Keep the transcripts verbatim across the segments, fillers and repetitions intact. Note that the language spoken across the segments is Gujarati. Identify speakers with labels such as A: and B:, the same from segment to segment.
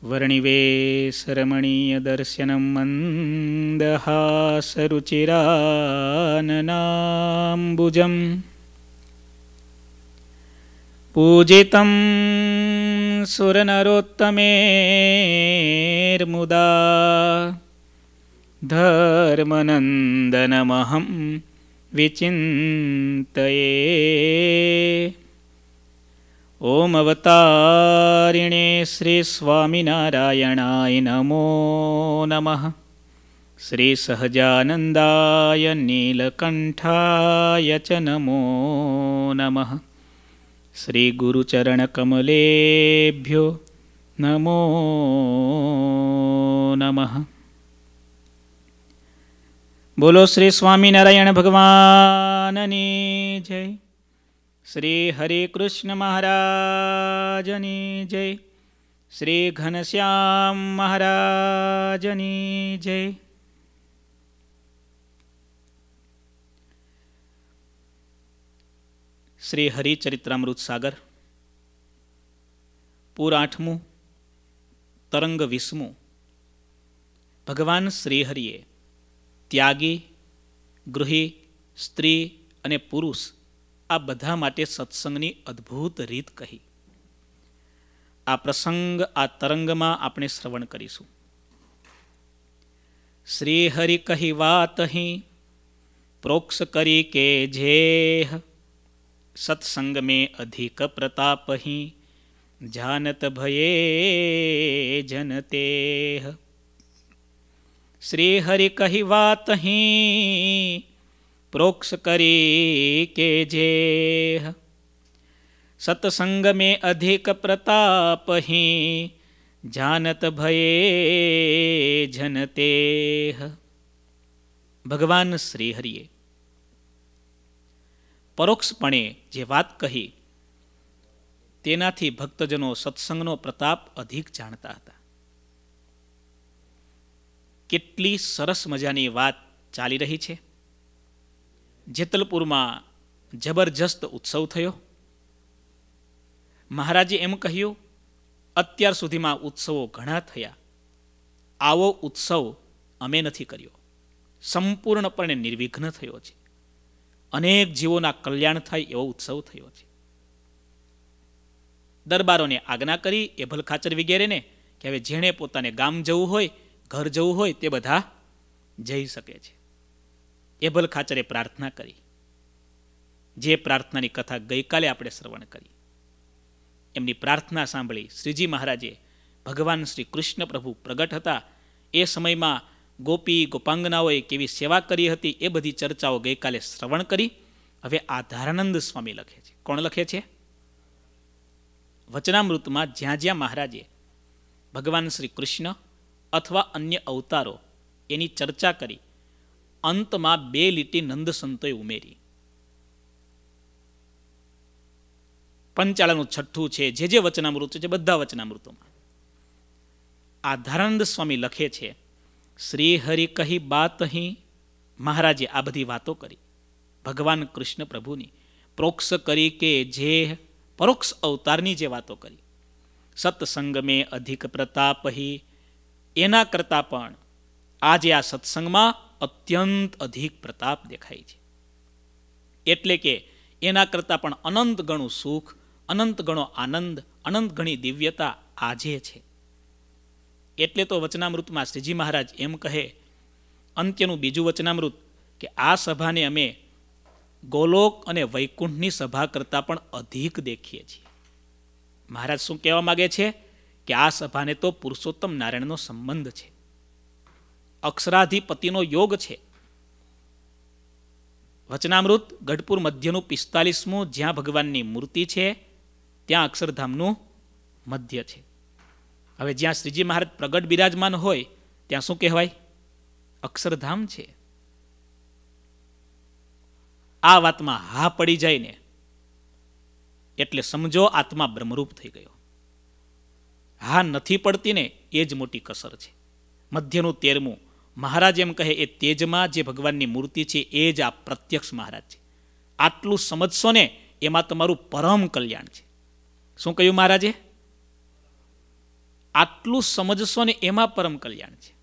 A: વર્ણિવેશરમણીયદર્શનમ મંદહાસરુચિરાનનાંબુજમ પૂજિતં સુરનરોત્તમેર્મુદા ધર્મનંદનમહં વિચિંતયે. ઓમ અવતારિણે શ્રી સ્વામિનારાયણાય નમો નમઃ. શ્રી સહજાનંદાય નીલકંઠાય ચ નમો નમઃ. શ્રી ગુરુચરણકમલેભ્યો નમો નમઃ. બોલો શ્રી સ્વામિનારાયણ ભગવાનની જય. શ્રી હરે કૃષ્ણ મહારાજની જય. શ્રી ઘનશ્યામ મહારાજની જય. શ્રી હરિચરિત્રામૃત સાગર પૂર આઠમું, તરંગ વીસમું. ભગવાન શ્રીહરિએ ત્યાગી, ગૃહી, સ્ત્રી અને પુરુષ આ બધા માટે સત્સંગની અદ્ભુત રીત કહી. આ પ્રસંગ આ તરંગમાં આપણે શ્રવણ કરીશું. શ્રી હરિ કહી વાત અહીં પ્રોક્ષ કરી કે જેહ, સત્સંગ મેં અધિક પ્રતાપ અહીં જાનત ભયે જનતેહ. શ્રી હરિ કહી વાત અહીં પ્રોક્ષ કરી કે જેહ, સત્સંગ મેં અધિક પ્રતાપ અહીં જાનત ભયે જનતેહ. ભગવાન શ્રીહરિએ પરોક્ષપણે જે વાત કહી તેનાથી ભક્તજનો સત્સંગનો પ્રતાપ અધિક જાણતા હતા. કેટલી સરસ મજાની વાત ચાલી રહી છે. જેતલપુરમાં જબરજસ્ત ઉત્સવ થયો. મહારાજે એમ કહ્યું, અત્યાર સુધીમાં ઉત્સવો ઘણા થયા, આવો ઉત્સવ અમે નથી કર્યો. સંપૂર્ણપણે નિર્વિઘ્ન થયો છે. અનેક જીવોના કલ્યાણ થાય એવો ઉત્સવ થયો છે. દરબારોને આજ્ઞા કરી એભલ ખાચર વગેરેને કે હવે જેણે પોતાને ગામ જવું હોય, ઘર જવું હોય તે બધા જઈ શકે છે. એભલ ખાચરે પ્રાર્થના કરી. જે પ્રાર્થનાની કથા ગઈકાલે આપણે શ્રવણ કરી. એમની પ્રાર્થના સાંભળી શ્રીજી મહારાજે, ભગવાન શ્રી કૃષ્ણ પ્રભુ પ્રગટ હતા એ સમયમાં ગોપી ગોપાંગનાઓએ કેવી સેવા કરી હતી એ બધી ચર્ચાઓ ગઈકાલે શ્રવણ કરી. હવે આધારાનંદ સ્વામી લખે છે. કોણ લખે છે? વચનામૃતમાં જ્યાં જ્યાં મહારાજે ભગવાન શ્રી કૃષ્ણ અથવા અન્ય અવતારો એની ચર્ચા કરી, અંતમાં બે લીટી નંદ સંતોએ ઉમેરી. પંચાળાનું છઠ્ઠું છે, જે જે વચનામૃત છે બધા વચનામૃતોમાં આધારાનંદ સ્વામી લખે છે, શ્રી હરિ કહી બાત અહીં. મહારાજે આ બધી વાતો કરી ભગવાન કૃષ્ણ પ્રભુની, પ્રોક્ષ કરી કે જે પરોક્ષ અવતારની જે વાતો કરી. સત્સંગ મેં અધિક પ્રતાપ હી, એના કરતાં પણ આજે આ સત્સંગમાં અત્યંત અધિક પ્રતાપ દેખાય છે. એટલે કે એના કરતાં પણ અનંત ગણું સુખ, અનંત ગણો આનંદ, અનંત ગણી દિવ્યતા આજે છે. એટલે તો વચનામૃતમાં શ્રીજી મહારાજ એમ કહે, અંત્યનું બીજું વચનામૃત, કે આ સભાને અમે ગોલોક અને વૈકુંઠની સભા કરતાં પણ અધિક દેખીએ છીએ. મહારાજ શું કહેવા માગે છે? કે આ સભાને તો પુરુષોત્તમ નારાયણનો સંબંધ છે, અક્ષરાધિપતિનો યોગ છે. વચનામૃત ગઢપુર મધ્યનું પિસ્તાલીસમું, જ્યાં ભગવાનની મૂર્તિ છે ત્યાં અક્ષરધામનું મધ્ય છે. હવે જ્યાં શ્રીજી મહારાજ પ્રગટ બિરાજમાન હોય ત્યાં શું કહેવાય? અક્ષરધામ છે. આ વાતમાં હા પડી જાય ને એટલે સમજો આત્મા બ્રહ્મરૂપ થઈ ગયો. હા નથી પડતી ને એ જ મોટી કસર છે. મધ્યનું તેરમું, મહારાજ એમ કહે એ તેજમાં જે ભગવાનની મૂર્તિ છે એ જ આ પ્રત્યક્ષ મહારાજ છે. આટલું સમજશો ને એમાં તમારું પરમ કલ્યાણ છે. શું કહ્યું મહારાજે? આટલું સમજશો ને એમાં પરમ કલ્યાણ છે,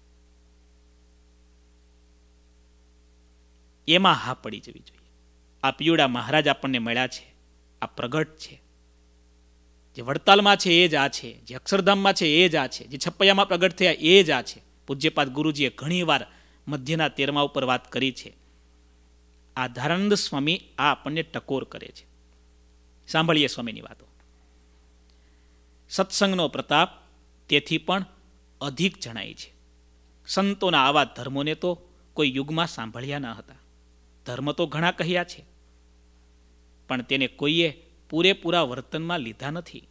A: એમાં હા પડી જવી જોઈએ. આ પિયુડા મહારાજ આપણને મળ્યા છે, આ પ્રગટ છે. જે વડતાલમાં છે એ જ આ છે, જે અક્ષરધામમાં છે એ જ આ છે, જે છપૈયામાં પ્રગટ થયા એ જ આ છે. પૂજ્યપાદ ગુરુજીએ ઘણી વાર મધ્યના તેરમા ઉપર વાત કરી છે. આ ધારાનંદ સ્વામી આ આપણને ટકોર કરે છે. સાંભળીએ સ્વામીની વાતો. સત્સંગનો પ્રતાપ તેથી પણ અધિક જણાય છે. સંતોના આવા ધર્મોને તો કોઈ યુગમાં સાંભળ્યા ન હતા. ધર્મ તો ઘણા કહ્યા છે, પણ તેને કોઈએ પૂરેપૂરા વર્તનમાં લીધા નથી.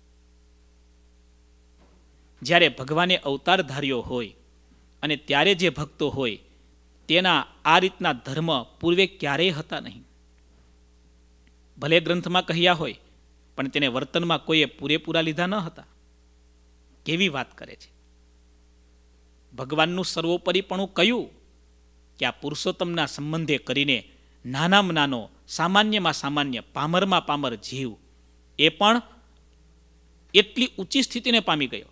A: જ્યારે ભગવાને અવતાર ધાર્યો હોય અને ત્યારે જે ભક્તો હોય તેના આ રીતના ધર્મ પૂર્વે ક્યારેય હતા નહીં. ભલે ગ્રંથમાં કહ્યા હોય, પણ તેને વર્તનમાં કોઈએ પૂરેપૂરા લીધા ન હતા. કેવી વાત કરે છે! ભગવાનનું સર્વોપરીપણું કયું કે આ પુરુષોત્તમના સંબંધે કરીને નાનામાં નાનો, સામાન્યમાં સામાન્ય, પામરમાં પામર જીવ એ પણ એટલી ઊંચી સ્થિતિને પામી ગયો.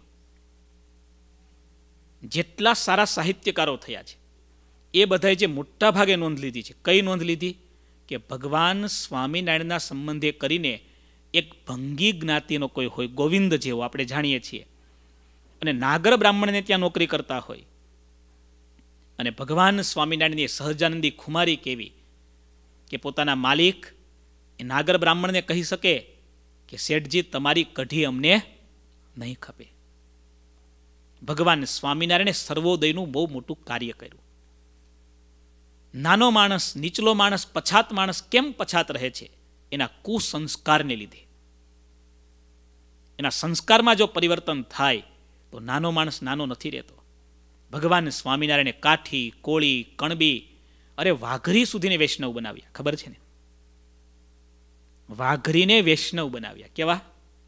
A: જેટલા સારા સાહિત્યકારો થયા છે એ બધાએ જે મોટા ભાગે નોંધ લીધી છે, કઈ નોંધ લીધી કે ભગવાન સ્વામિનારાયણના સંબંધે કરીને એક ભંગી જ્ઞાતિનો કોઈ હોય, ગોવિંદ જેવો આપણે જાણીએ છીએ, અને નાગર બ્રાહ્મણને ત્યાં નોકરી કરતા હોય, અને ભગવાન સ્વામિનારાયણની સહજાનંદી ખુમારી કેવી કે પોતાના માલિક એ નાગર બ્રાહ્મણને કહી શકે કે શેઠજી તમારી કઢી અમને નહીં ખપે. ભગવાન સ્વામિનારાયણે સર્વોદયનું બહુ મોટું કાર્ય કર્યું. નાનો માણસ, નીચલો માણસ, પછાત માણસ કેમ પછાત રહે છે? એના કુસંસ્કારને લીધે. એના સંસ્કારમાં જો પરિવર્તન થાય તો નાનો માણસ નાનો નથી રહેતો. ભગવાન સ્વામિનારાયણે કાઠી, કોળી, કણબી, અરે વાઘરી સુધીને વૈષ્ણવ બનાવ્યા. ખબર છે ને? વાઘરીને વૈષ્ણવ બનાવ્યા. કેવા?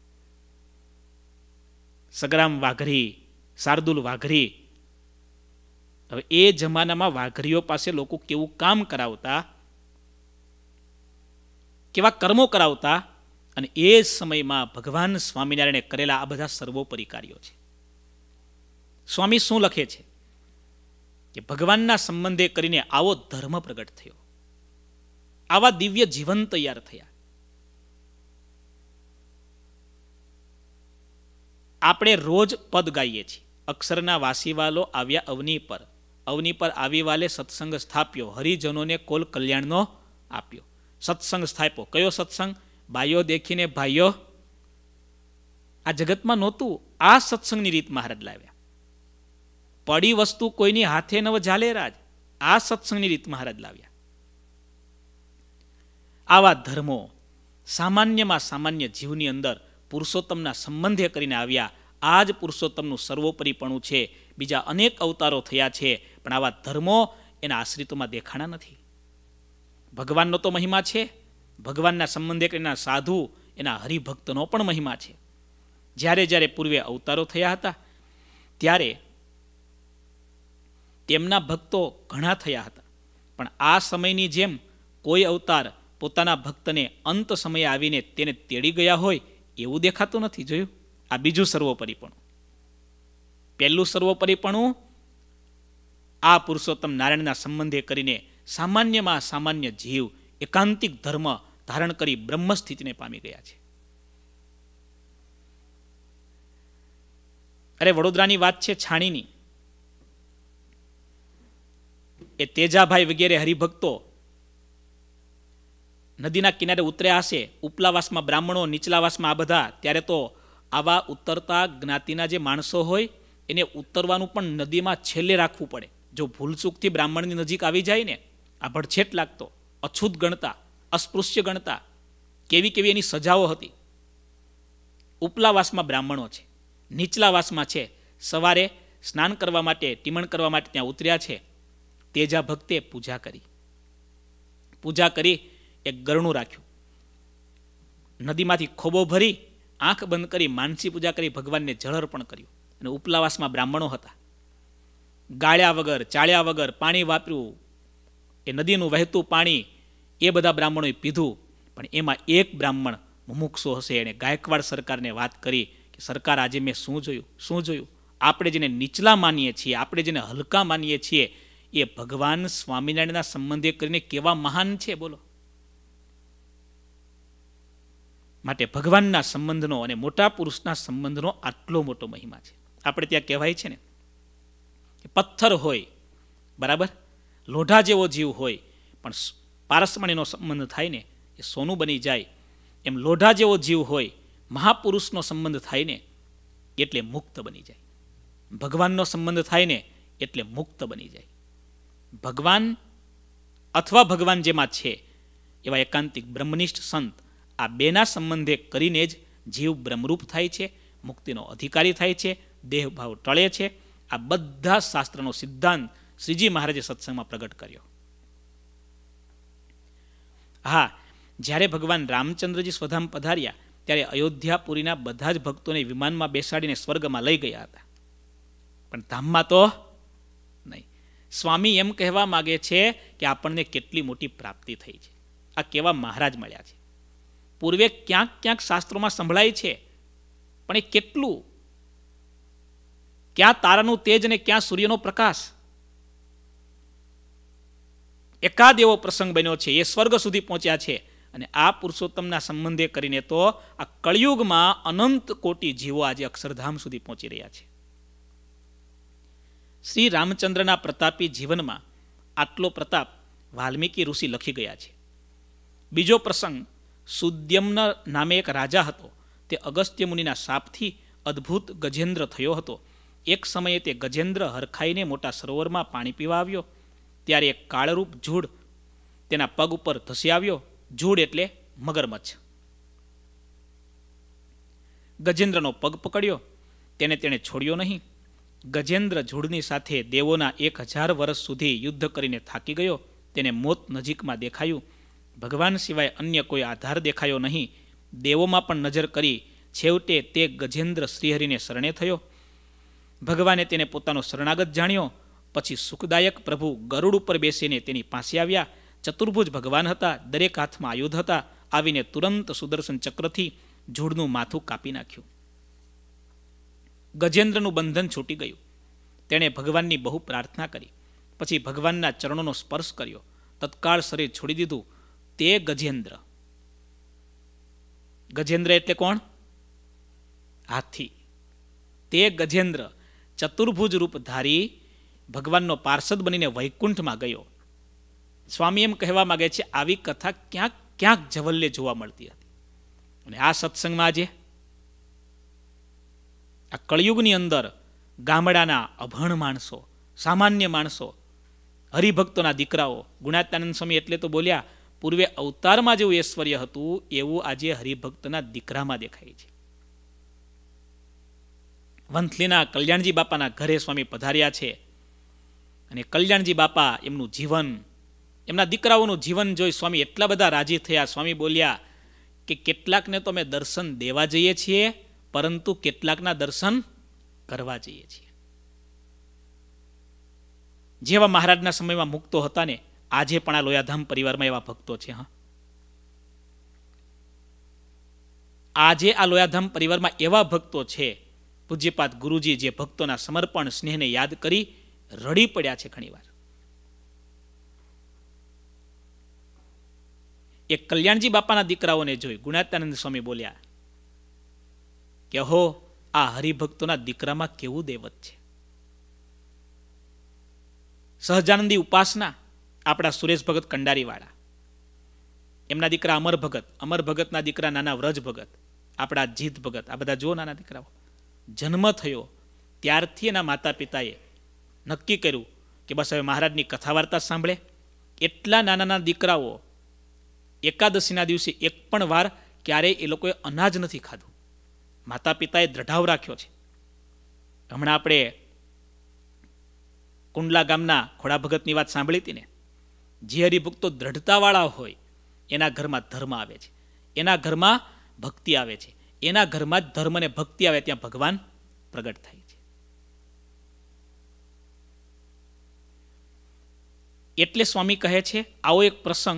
A: સગરામ વાઘરી, શાર્દુલ વાઘરી. હવે એ જમાનામાં વાઘરીઓ પાસે લોકો કેવું કામ કરાવતા, કેવા કર્મો કરાવતા, અને એ સમયમાં ભગવાન સ્વામિનારાયણે કરેલા આ બધા સર્વોપરી કાર્યો છે. સ્વામી શું લખે છે કે ભગવાનના સંબંધે કરીને આવો ધર્મ પ્રગટ થયો, આવા દિવ્ય જીવન તૈયાર થયા. આપણે રોજ પદ ગાઈએ છીએ. અક્ષરના વાસીવાલો આવ્યા અવની પર, અવની પર આવી વાલે સત્સંગ સ્થાપ્યો, હરિજનોને કોલ કલ્યાણનો આપ્યો. સત્સંગ સ્થાપ્યો. કયો સત્સંગ? બાયો દેખીને ભાઈઓ. આ જગતમાં નહોતું. આ સત્સંગની રીત મહારાજ લાવ્યા. પડી વસ્તુ કોઈની હાથે નવ જાલે રાજ. આ સત્સંગની રીત મહારાજ લાવ્યા. આવા ધર્મો સામાન્યમાં સામાન્ય જીવની અંદર પુરુષોત્તમના સંબંધે કરીને આવ્યા. આ જ પુરુષોત્તમનું સર્વોપરીપણું છે. બીજા અનેક અવતારો થયા છે, પણ આવા ધર્મો એના આશ્રિતોમાં દેખાણા નથી. ભગવાનનો તો મહિમા છે, ભગવાનના સંબંધે કરીને સાધુ, એના હરિભક્તનો પણ મહિમા છે. જ્યારે જ્યારે પૂર્વે અવતારો થયા હતા ત્યારે તેમના ભક્તો ઘણા થયા હતા, પણ આ સમયની જેમ કોઈ અવતાર પોતાના ભક્તને અંત સમયે આવીને તેને તેડી ગયા હોય એવું દેખાતું નથી. જોયું? આ બીજું સર્વોપરીપણું. પહેલું સર્વોપરીપણું આ પુરુષોત્તમ નારાયણના સંબંધે કરીને સામાન્યમાં સામાન્ય જીવ એકાંતિક ધર્મ ધારણ કરી બ્રહ્મ સ્થિતિને પામી ગયા છે. અરે વડોદરાની વાત છે, છાણીની. એ તેજાભાઈ વગેરે હરિભક્તો નદીના કિનારે ઉતર્યા હશે. ઉપલાવાસમાં બ્રાહ્મણો, નીચલાવાસમાં આ બધા. ત્યારે તો આવા ઉતરતા જ્ઞાતિના જે માણસો હોય એને ઉતરવાનું પણ નદીમાં છેલ્લે રાખવું પડે. જો ભૂલચૂકથી બ્રાહ્મણની નજીક આવી જાય ને, આ ભડછેટ લાગતો, અછૂત ગણતા, અસ્પૃશ્ય ગણતા. કેવી કેવી એની સજાઓ હતી. ઉપલાવાસમાં બ્રાહ્મણો છે, નીચલાવાસમાં છે. સવારે સ્નાન કરવા માટે, ટીમણ કરવા માટે ત્યાં ઉતર્યા છે. તેજા ભક્તે પૂજા કરી. પૂજા કરી એક ગરણું રાખ્યું, નદીમાંથી ખોબો ભરી, આંખ બંધ કરી માનસી પૂજા કરી, ભગવાનને જળ અર્પણ કર્યું. અને ઉપલાવાસમાં બ્રાહ્મણો હતા. ગાળ્યા વગર, ચાળ્યા વગર પાણી વાપર્યું. એ નદીનું વહેતું પાણી એ બધા બ્રાહ્મણોએ પીધું. પણ એમાં એક બ્રાહ્મણ મુમુક્ષુ હશે, એણે ગાયકવાડ સરકારને વાત કરી કે સરકાર આજે મેં શું જોયું શું જોયું આપણે જેને નીચલા માનીએ છીએ, આપણે જેને હલકા માનીએ છીએ, એ ભગવાન સ્વામિનારાયણના સંબંધે કરીને કેવા મહાન છે બોલો. માટે ભગવાનના સંબંધનો અને મોટા પુરુષના સંબંધનો આટલો મોટો મહિમા છે. આપણે ત્યાં કહેવાય છે ને કે પથ્થર હોય બરાબર, લોઢા જેવો જીવ હોય, પણ પારસમણીનો સંબંધ થાય ને એ સોનું બની જાય. એમ લોઢા જેવો જીવ હોય, મહાપુરુષનો સંબંધ થાય ને એટલે મુક્ત બની જાય. ભગવાનનો સંબંધ થાય ને એટલે મુક્ત બની જાય. ભગવાન અથવા ભગવાન જેમાં છે એવા એકાંતિક બ્રહ્મનિષ્ઠ સંત આ બેના સંબંધે કરીને જ જીવ બ્રહ્મરૂપ થાય છે, મુક્તિનો અધિકારી થાય છે, દેહભાવ ટળે છે. આ બધા શાસ્ત્રનો સિદ્ધાંત શ્રીજી મહારાજે સત્સંગમાં પ્રગટ કર્યો. હા, જ્યારે ભગવાન રામચંદ્રજી સ્વધામ પધાર્યા ત્યારે અયોધ્યાપુરીના બધા જ ભક્તોને વિમાનમાં બેસાડીને સ્વર્ગમાં લઈ ગયા હતા, પણ ધામમાં તો નહીં. સ્વામી એમ કહેવા માગે છે કે આપણને કેટલી મોટી પ્રાપ્તિ થઈ છે. આ કેવા મહારાજ મળ્યા છે. પૂર્વે ક્યાંક ક્યાંક શાસ્ત્રોમાં સંભળાય છે, પણ એ કેટલું, ક્યાં તારાનું તેજ અને ક્યાં સૂર્યનો પ્રકાશ. એકાદ એવો પ્રસંગ બન્યો છે, એ સ્વર્ગ સુધી પહોંચ્યા છે. અને આ પુરુષોત્તમના સંબંધે કરીને તો આ કળિયુગમાં અનંત કોટી જીવો આજે અક્ષરધામ સુધી પહોંચી રહ્યા છે. શ્રી રામચંદ્રના પ્રતાપી જીવનમાં આટલો પ્રતાપ વાલ્મીકી ઋષિ લખી ગયા છે. બીજો પ્રસંગ, સુદ્યમ્ન નામે એક રાજા હતો. તે અગસ્ત્ય મુનિના શાપથી અદ્ભુત ગજેન્દ્ર થયો હતો. એક સમયે તે ગજેન્દ્ર હરખાઈને મોટા સરોવરમાં પાણી પીવા આવ્યો, ત્યારે એક કાળરૂપ જૂડ તેના પગ ઉપર ધસી આવ્યો. જૂડ એટલે મગરમચ્છ. ગજેન્દ્રનો પગ પકડ્યો, તેને તેણે છોડ્યો નહીં. ગજેન્દ્ર જૂડની સાથે દેવોના એક હજાર વર્ષ સુધી યુદ્ધ કરીને થાકી ગયો. તેને મોત નજીકમાં દેખાયું. ભગવાન સિવાય અન્ય કોઈ આધાર દેખાયો નહીં. દેવોમાં પણ નજર કરી છેવટે તે ગજેન્દ્ર શ્રીહરિને શરણે થયો. ભગવાને તેને પોતાનો શરણાગત જાણ્યો. પછી સુખદાયક પ્રભુ ગરુડ ઉપર બેસીને તેની પાસે આવ્યા. ચતુર્ભુજ ભગવાન હતા, દરેક હાથમાં આયુધ હતા. આવીને તુરંત સુદર્શન ચક્રથી જૂડનું માથું કાપી નાખ્યું. ગજેન્દ્રનું બંધન છૂટી ગયું. તેણે ભગવાનની બહુ પ્રાર્થના કરી. પછી ભગવાનના ચરણોનો સ્પર્શ કર્યો. તત્કાળ શરીર છોડી દીધું. તે ગજેન્દ્ર, ગજેન્દ્ર એટલે કોણ? હાથી. તે ગજેન્દ્ર ચતુર્ભુજ રૂપ ધારી ભગવાનનો પાર્ષદ બનીને વૈકુંઠમાં ગયો. સ્વામી એમ કહેવા માગે છે, આવી કથા ક્યાંક ક્યાંક જવલ્લે જોવા મળતી હતી. અને આ સત્સંગમાં આજે આ કળિયુગની અંદર ગામડાના અભણ માણસો, સામાન્ય માણસો, હરિભક્તોના દીકરાઓ, ગુણાત્યાનંદ સ્વામી એટલે તો બોલ્યા, પૂર્વે અવતારમાં જેવું ઐશ્વર્ય હતું એવું આજે હરિભક્તના દીકરામાં દેખાય છે. વંથલીના કલ્યાણજી બાપાના ઘરે સ્વામી પધાર્યા છે. અને કલ્યાણજી બાપા એમનું જીવન, એમના દીકરાઓનું જીવન જોઈ સ્વામી એટલા બધા રાજી થયા. સ્વામી બોલ્યા કે કેટલાકને તો અમે દર્શન દેવા જઈએ છીએ, પરંતુ કેટલાકના દર્શન કરવા જઈએ છીએ. જેવા મહારાજના સમયમાં મુક્તો હતા ને, આજે પણ આ લોયાધામ પરિવારમાં એવા ભક્તો છે. હા, આજે આ લોયાધામ પરિવારમાં એવા ભક્તો છે. પૂજ્યપાદ ગુરુજી જે ભક્તોના સમર્પણ સ્નેહને યાદ કરી રડી પડ્યા છે ઘણીવાર. એક કલ્યાણજી બાપાના દીકરાઓને જોઈ ગુણાત્યાનંદ સ્વામી બોલ્યા કે હો, આ હરિભક્તોના દીકરામાં કેવું દેવત છે. સહજાનંદી ઉપાસના આપણા સુરેશ ભગત કંડારીવાળા, એમના દીકરા અમર ભગત, અમર ભગતના દીકરા નાના વ્રજ ભગત, આપણા જીત ભગત, આ બધા જો નાના દીકરાઓ. જન્મ થયો ત્યારથી એના માતા પિતાએ નક્કી કર્યું કે બસ હવે મહારાજની કથા વાર્તા સાંભળે. એટલા નાના નાના દીકરાઓ એકાદશીના દિવસે એક પણ વાર ક્યારેય એ લોકોએ અનાજ નથી ખાધું. માતા પિતાએ દ્રઢાવ રાખ્યો છે. હમણાં આપણે કુંડલા ગામના ખોડા ભગતની વાત સાંભળી હતી ને. જે હરિભક્તો દ્રઢતાવાળા હોય એના ઘરમાં ધર્મ આવે છે, એના ઘરમાં ભક્તિ આવે છે, એના ઘરમાં જ ધર્મ અને ભક્તિ આવે ત્યાં ભગવાન પ્રગટ થાય છે. એટલે સ્વામી કહે છે, આવો એક પ્રસંગ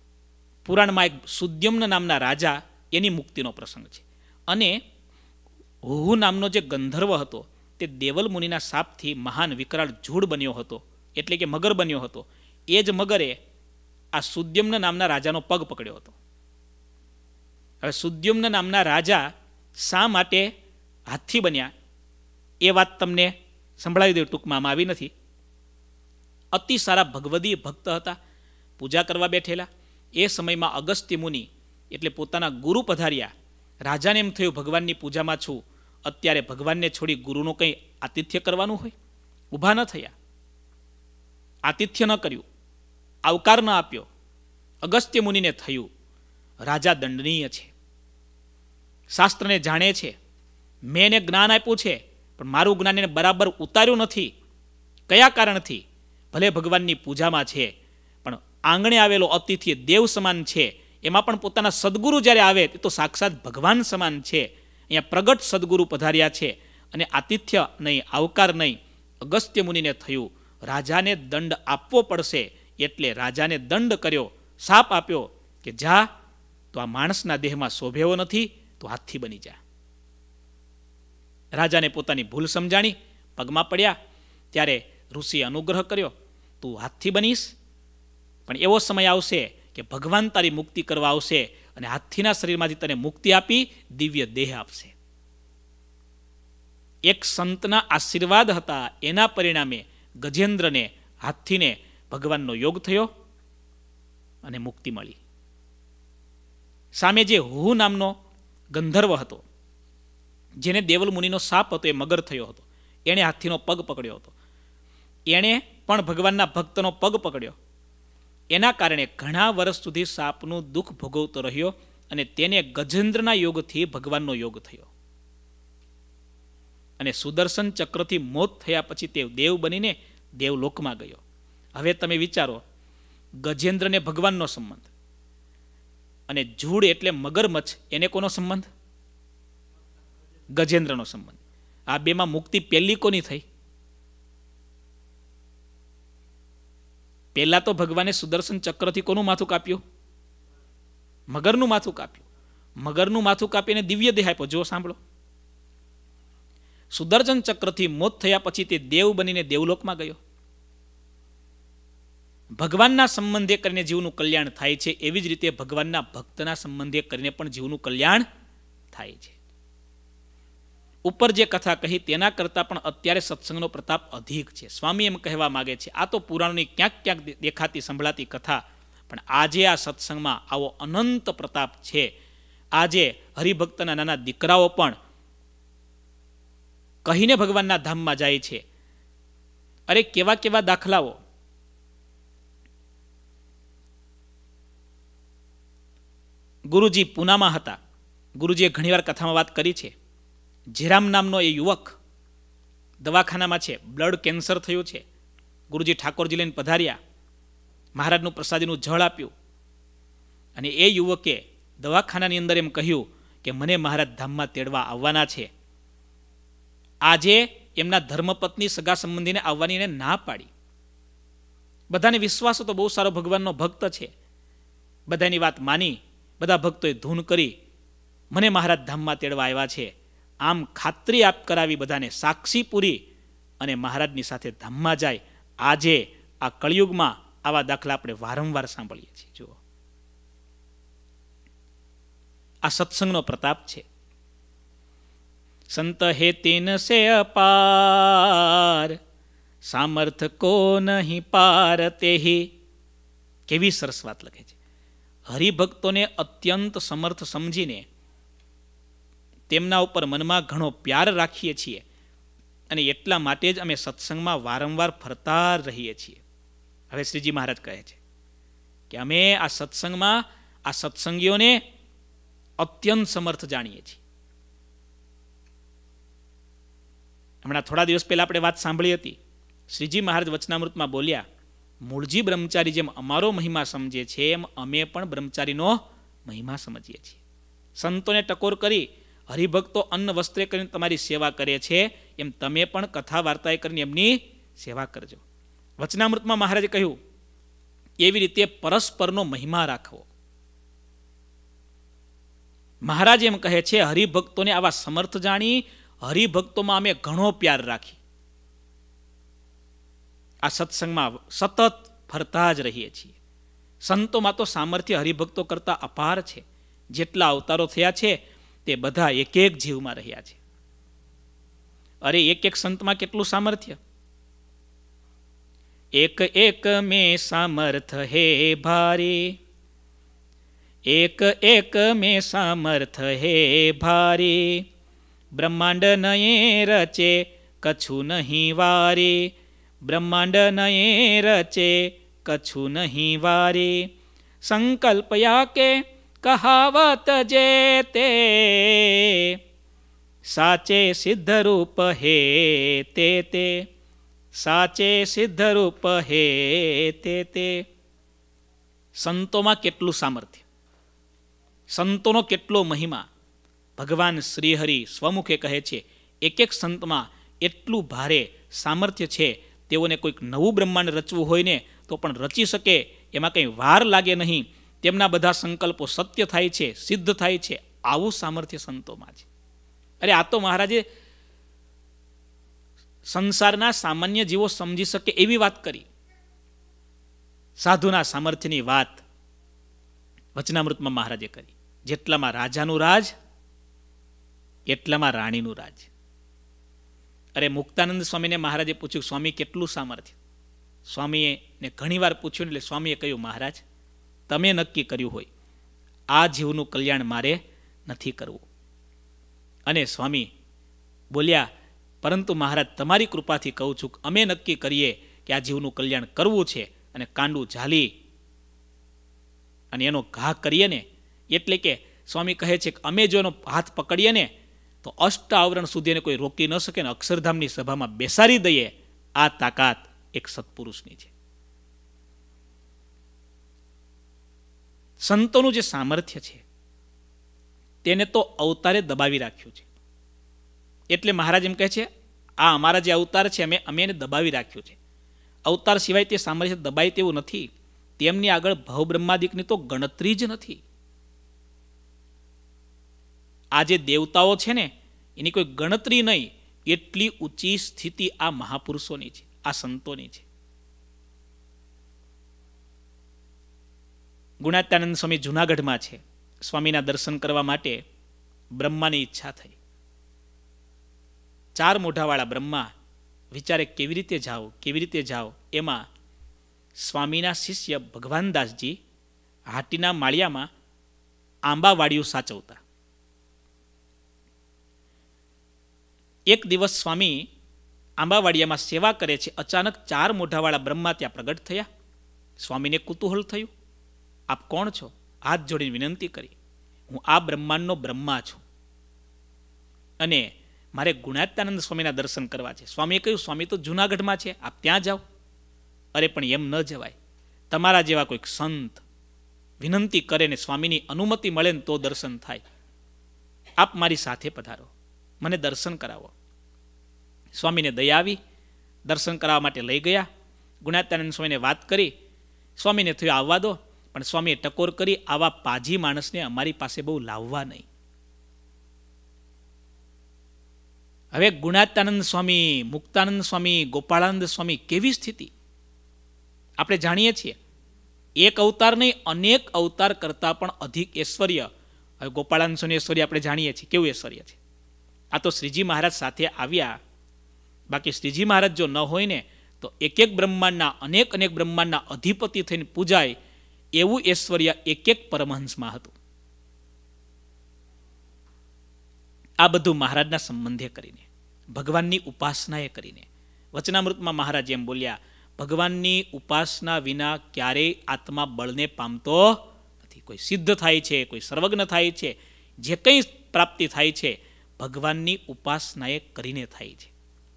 A: પુરાણમાં એક સુદ્યમ્ન નામના રાજા, એની મુક્તિનો પ્રસંગ છે. અને હુહુ નામનો જે ગંધર્વ હતો તે દેવલ મુનિના શાપથી મહાન વિકરાળ જૂડ બન્યો હતો, એટલે કે મગર બન્યો હતો. એ જ મગરે આ સુદ્યુમ્ન નામના રાજાનો પગ પકડ્યો હતો. હવે સુદ્યુમ્ન નામના રાજા શા માટે હાથી બન્યા એ વાત તમને સંભળાવી દઉં ટૂંકમાં, આમાં આવી નથી. અતિ સારા ભગવદીય ભક્ત હતા, પૂજા કરવા બેઠેલા. એ સમયમાં અગસ્ત્ય મુનિ એટલે પોતાના ગુરુ પધાર્યા. રાજાને એમ થયું ભગવાનની પૂજામાં છું, અત્યારે ભગવાનને છોડી ગુરુનું કંઈ આતિથ્ય કરવાનું હોય. ઊભા ન થયા, આતિથ્ય ન કર્યું, આવકાર ન આપ્યો. અગસ્ત્ય મુનિને થયું રાજા દંડનીય છે, શાસ્ત્રને જાણે છે, મેં એને જ્ઞાન આપ્યું છે પણ મારું જ્ઞાન એને બરાબર ઉતાર્યું નથી. કયા કારણથી? ભલે ભગવાનની પૂજામાં છે પણ આંગણે આવેલો અતિથિ દેવ સમાન છે. એમાં પણ પોતાના સદગુરુ જ્યારે આવે તે તો સાક્ષાત ભગવાન સમાન છે. અહીંયા પ્રગટ સદગુરુ પધાર્યા છે અને આતિથ્ય નહીં, આવકાર નહીં. અગસ્ત્ય મુનિને થયું રાજાને દંડ આપવો પડશે, એટલે રાજાને દંડ કર્યો, શાપ આપ્યો કે જા, તો આ માણસના દેહમાં શોભેવો નથી, તો હાથી બની જા. રાજાને પોતાની ભૂલ સમજાણી, પગમાં પડ્યા. ત્યારે ઋષિએ અનુગ્રહ કર્યો, તું હાથી બનીશ, પણ એવો સમય આવશે કે ભગવાન તારી મુક્તિ કરવા આવશે અને હાથીના શરીરમાંથી તને મુક્તિ આપી દિવ્ય દેહ આપશે. એક સંતના આશીર્વાદ હતા, એના પરિણામે ગજેન્દ્રને, હાથીને ભગવાનનો યોગ થયો અને મુક્તિ મળી. સામે જે હુહુ નામનો ગંધર્વ હતો, જેને દેવલ મુનિનો શાપ હતો, એ મગર થયો હતો. એણે હાથીનો પગ પકડ્યો હતો. એણે પણ ભગવાનના ભક્તનો પગ પકડ્યો. એના કારણે ઘણા વર્ષ સુધી સાપનું દુઃખ ભોગવતો રહ્યો અને તેને ગજેન્દ્રના યોગથી ભગવાનનો યોગ થયો. અને સુદર્શન ચક્રથી મોત થયા પછી તે દેવ બનીને દેવલોકમાં ગયો. હવે તમે વિચારો, ગજેન્દ્રને ભગવાનનો સંબંધ અને જૂડ એટલે મગરમચ્છ, એને કોનો સંબંધ? ગજેન્દ્રનો સંબંધ. આ બેમાં મુક્તિ પહેલી કોની થઈ? પહેલા તો ભગવાને સુદર્શન ચક્રથી કોનું માથું કાપ્યું? મગરનું માથું કાપ્યું. મગરનું માથું કાપીને દિવ્ય દેહ આપ્યો. જો સાંભળો, સુદર્શન ચક્રથી મોત થયા પછી તે દેવ બનીને દેવલોકમાં ગયો. ભગવાનના સંબંધે કરીને જીવનું કલ્યાણ થાય છે, એવી જ રીતે ભગવાનના ભક્તના સંબંધે કરીને પણ જીવનું કલ્યાણ થાય છે. ઉપર જે કથા કહી તેના કરતાં પણ અત્યારે સત્સંગનો પ્રતાપ અધિક છે. સ્વામી એમ કહેવા માગે છે, આ તો પુરાણની ક્યાંક ક્યાંક દેખાતી સંભળાતી કથા, પણ આજે આ સત્સંગમાં આવો અનંત પ્રતાપ છે. આજે હરિભક્તના નાના દીકરાઓ પણ કહીને ભગવાનના ધામમાં જાય છે. અરે કેવા કેવા દાખલાઓ! ગુરુજી પૂનામાં હતા. ગુરુજીએ ઘણીવાર કથામાં વાત કરી છે. ઝેરામ નામનો એ યુવક દવાખાનામાં છે, બ્લડ કેન્સર થયું છે. ગુરુજી ઠાકોરજી લઈને પધાર્યા, મહારાજનું પ્રસાદીનું જળ આપ્યું અને એ યુવકે દવાખાનાની અંદર એમ કહ્યું કે મને મહારાજ ધામમાં તેડવા આવવાના છે. આજે એમના ધર્મપત્ની સગા સંબંધીને આવવાની એને ના પાડી. બધાને વિશ્વાસ હતો બહુ સારો ભગવાનનો ભક્ત છે. બધાની વાત માની, બધા ભક્તોએ ધૂન કરી મને મહારાજ ધામમાં તેડવા આવ્યા છે. આમ ખાતરી આપ કરાવી, બધાને સાક્ષી પૂરી અને મહારાજની સાથે ધામમાં જાય. આજે આ કળિયુગમાં આવા દાખલા આપણે વારંવાર સાંભળીએ છીએ. જુઓ, આ સત્સંગનો પ્રતાપ છે. સંત હે તીન સે અપાર, સામર્થ કો નહીં પાર તેહી. કેવી સરસ વાત લખે છે. હરિભક્તોને અત્યંત સમર્થ સમજીને તેમના ઉપર મનમાં ઘણો પ્યાર રાખીએ છીએ અને એટલા માટે જ અમે સત્સંગમાં વારંવાર ફરતા રહીએ છીએ. હવે શ્રીજી મહારાજ કહે છે કે અમે આ સત્સંગમાં આ સત્સંગીઓને અત્યંત સમર્થ જાણીએ છીએ. હમણાં થોડા દિવસ પહેલા આપણે વાત સાંભળી હતી. શ્રીજી મહારાજ વચનામૃતમાં બોલ્યા, મૂળજી બ્રહ્મચારી જેમ અમારો મહિમા સમજે છે એમ અમે પણ બ્રહ્મચારીનો મહિમા સમજીએ છીએ. સંતોને ટકોર કરી હરિભક્તો અન્ન વસ્ત્રે કરીને તમારી સેવા કરે છે, એમ તમે પણ કથા વાર્તાએ કરીને એમની સેવા કરજો. વચનામૃતમાં મહારાજે કહ્યું એવી રીતે પરસ્પરનો મહિમા રાખવો. મહારાજ એમ કહે છે હરિભક્તોને આવા સમર્થ જાણી હરિભક્તોમાં અમે ઘણો પ્યાર રાખી આ સત્સંગમાં સતત ફરતા જ રહીએ છીએ. સંતોમાં તો સામર્થ્ય હરિભક્તો કરતા અપાર છે. જેટલા અવતારો થયા છે તે બધા એક એક જીવમાં રહ્યા છે. અરે એક એક સંતમાં કેટલું સામર્થ્ય. એક એક મેં સામર્થ હે ભારી, એક એક મેં સામર્થ હે ભારી, બ્રહ્માંડ નયે રચે કછું નહીં વારી, બ્રહ્માંડ નયે રચે કછું નહીં વારી, સંકલ્પયા કે કહાવત જે તે, સાચે સિદ્ધ રૂપ હે તે તે, સાચે સિદ્ધ રૂપ હે તે તે. સંતોમાં કેટલું સામર્થ્ય, સંતોનો કેટલો મહિમા. ભગવાન શ્રીહરિ સ્વમુખે કહે છે એક એક સંતમાં એટલું ભારે સામર્થ્ય છે, તેઓને કોઈક નવું બ્રહ્માંડ રચવું હોય ને તો પણ રચી શકે, એમાં કંઈ વાર લાગે નહીં. તેમના બધા સંકલ્પો સત્ય થાય છે, સિદ્ધ થાય છે. આવું સામર્થ્ય સંતોમાં છે. અરે આ તો મહારાજે સંસારના સામાન્ય જીવો સમજી શકે એવી વાત કરી. સાધુના સામર્થ્યની વાત વચનામૃતમાં મહારાજે કરી. જેટલામાં રાજાનું રાજ એટલામાં રાણીનું રાજ. અરે મુક્તાનંદ સ્વામીને મહારાજે પૂછ્યું, સ્વામી કેટલું સામર્થ્ય? સ્વામીએ ને ઘણી વાર પૂછ્યું એટલે સ્વામીએ કહ્યું, મહારાજ તમે નક્કી કર્યું હોય આ જીવનું કલ્યાણ મારે નથી કરવું. અને સ્વામી બોલ્યા, પરંતુ મહારાજ તમારી કૃપાથી કહું છું કે અમે નક્કી કરીએ કે આ જીવનું કલ્યાણ કરવું છે, અને કાંડું ઝાલી અને એનો ઘા કરીએ ને, એટલે કે સ્વામી કહે છે કે અમે જો એનો હાથ પકડીએ ને તો અષ્ટ આવરણ સુધી એને કોઈ રોકી ન શકે ને અક્ષરધામની સભામાં બેસાડી દઈએ. આ તાકાત એક સત્પુરુષની છે. સંતોનું જે સામર્થ્ય છે તેને તો અવતારે દબાવી રાખ્યું છે. એટલે મહારાજ એમ કહે છે આ અમારા જે અવતાર છે અમે અમે એને દબાવી રાખ્યું છે. અવતાર સિવાય તે સામર્થ્ય દબાય તેવું નથી. તેમની આગળ ભવ બ્રહ્માદિકની તો ગણતરી જ નથી. આ જે દેવતાઓ છે ને એની કોઈ ગણતરી નહીં. એટલી ઊંચી સ્થિતિ આ મહાપુરુષોની છે, આ સંતોની છે. ગુણાત્યાનંદ સ્વામી જૂનાગઢમાં છે. સ્વામીના દર્શન કરવા માટે બ્રહ્માની ઈચ્છા થઈ. ચાર મોઢાવાળા બ્રહ્મા વિચારે કેવી રીતે જાઓ કેવી રીતે જાઓ. એમાં સ્વામીના શિષ્ય ભગવાનદાસજી હાટીના માળિયામાં આંબાવાડિયું સાચવતા. એક દિવસ સ્વામી આંબાવાડિયામાં સેવા કરે છે. અચાનક ચાર મોઢાવાળા બ્રહ્મા ત્યાં પ્રગટ થયા. સ્વામીને કુતૂહલ થયું, આપ કોણ છો? હાથ જોડીને વિનંતી કરી, હું આ બ્રહ્માંડનો બ્રહ્મા છું અને મારે ગુણાત્યાનંદ સ્વામીના દર્શન કરવા છે. સ્વામીએ કહ્યું, સ્વામી તો જૂનાગઢમાં છે, આપ ત્યાં જાઓ. અરે પણ એમ ન જવાય. તમારા જેવા કોઈક સંત વિનંતી કરે ને સ્વામીની અનુમતિ મળે ને તો દર્શન થાય. આપ મારી સાથે પધારો, મને દર્શન કરાવો. સ્વામીને દયા આવી, દર્શન કરાવવા માટે લઈ ગયા. ગુણાત્યાનંદ સ્વામીને વાત કરી. સ્વામીને થયું આવવા દો, પણ સ્વામીએ ટકોર કરી, આવા પાજી માણસને અમારી પાસે બહુ લાવવા નહીં. હવે ગુણાત્યાનંદ સ્વામી, મુક્તાનંદ સ્વામી, ગોપાળાનંદ સ્વામી કેવી સ્થિતિ આપણે જાણીએ છીએ. એક અવતાર નહીં, અનેક અવતાર કરતાં પણ અધિક ઐશ્વર્ય. હવે ગોપાળાનંદ સ્વામી ઐશ્વર્ય આપણે જાણીએ છીએ કેવું ઐશ્વર્ય છે. આ તો શ્રીજી મહારાજ સાથે આવ્યા. બાકી શ્રીજી મહારાજ જો ન હોય ને તો એક એક બ્રહ્માંડના અનેક અનેક બ્રહ્માંડના અધિપતિ થઈને પૂજાય એવું ઐશ્વર્ય એક એક પરમહંસમાં હતું. આ બધું મહારાજના સંબંધે કરીને, ભગવાનની ઉપાસનાએ કરીને. વચનામૃતમાં મહારાજ એમ બોલ્યા, ભગવાનની ઉપાસના વિના ક્યારેય આત્મા બળને પામતો નથી. કોઈ સિદ્ધ થાય છે, કોઈ સર્વજ્ઞ થાય છે, જે કંઈ પ્રાપ્તિ થાય છે ભગવાનની ઉપાસનાએ કરીને થાય છે.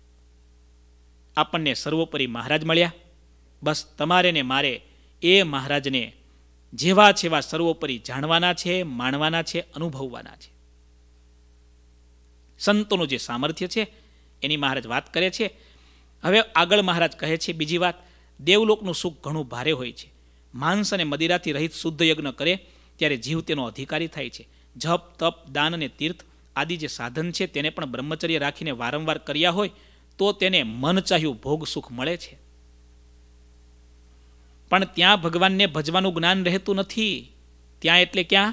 A: આપણને સર્વોપરી મહારાજ મળ્યા. બસ તમારે ને મારે એ મહારાજને જેવા છેવા સર્વોપરી જાણવાના છે, માણવાના છે, અનુભવવાના છે. સંતોનું જે સામર્થ્ય છે એની મહારાજ વાત કરે છે. હવે આગળ મહારાજ કહે છે બીજી વાત, દેવલોકનું સુખ ઘણું ભારે હોય છે. માંસ અને મદિરાથી રહિત શુદ્ધ યજ્ઞ કરે ત્યારે જીવ તેનો અધિકારી થાય છે. જપ, તપ, દાન અને તીર્થ આદિ જે સાધન છે તેને પણ બ્રહ્મચર્ય રાખીને વારંવાર કર્યા હોય તો તેને મન ચાહ્યું ભોગ સુખ મળે છે. પણ ત્યાં ભગવાનને ભજવાનું જ્ઞાન રહેતું નથી. ત્યાં એટલે ક્યાં?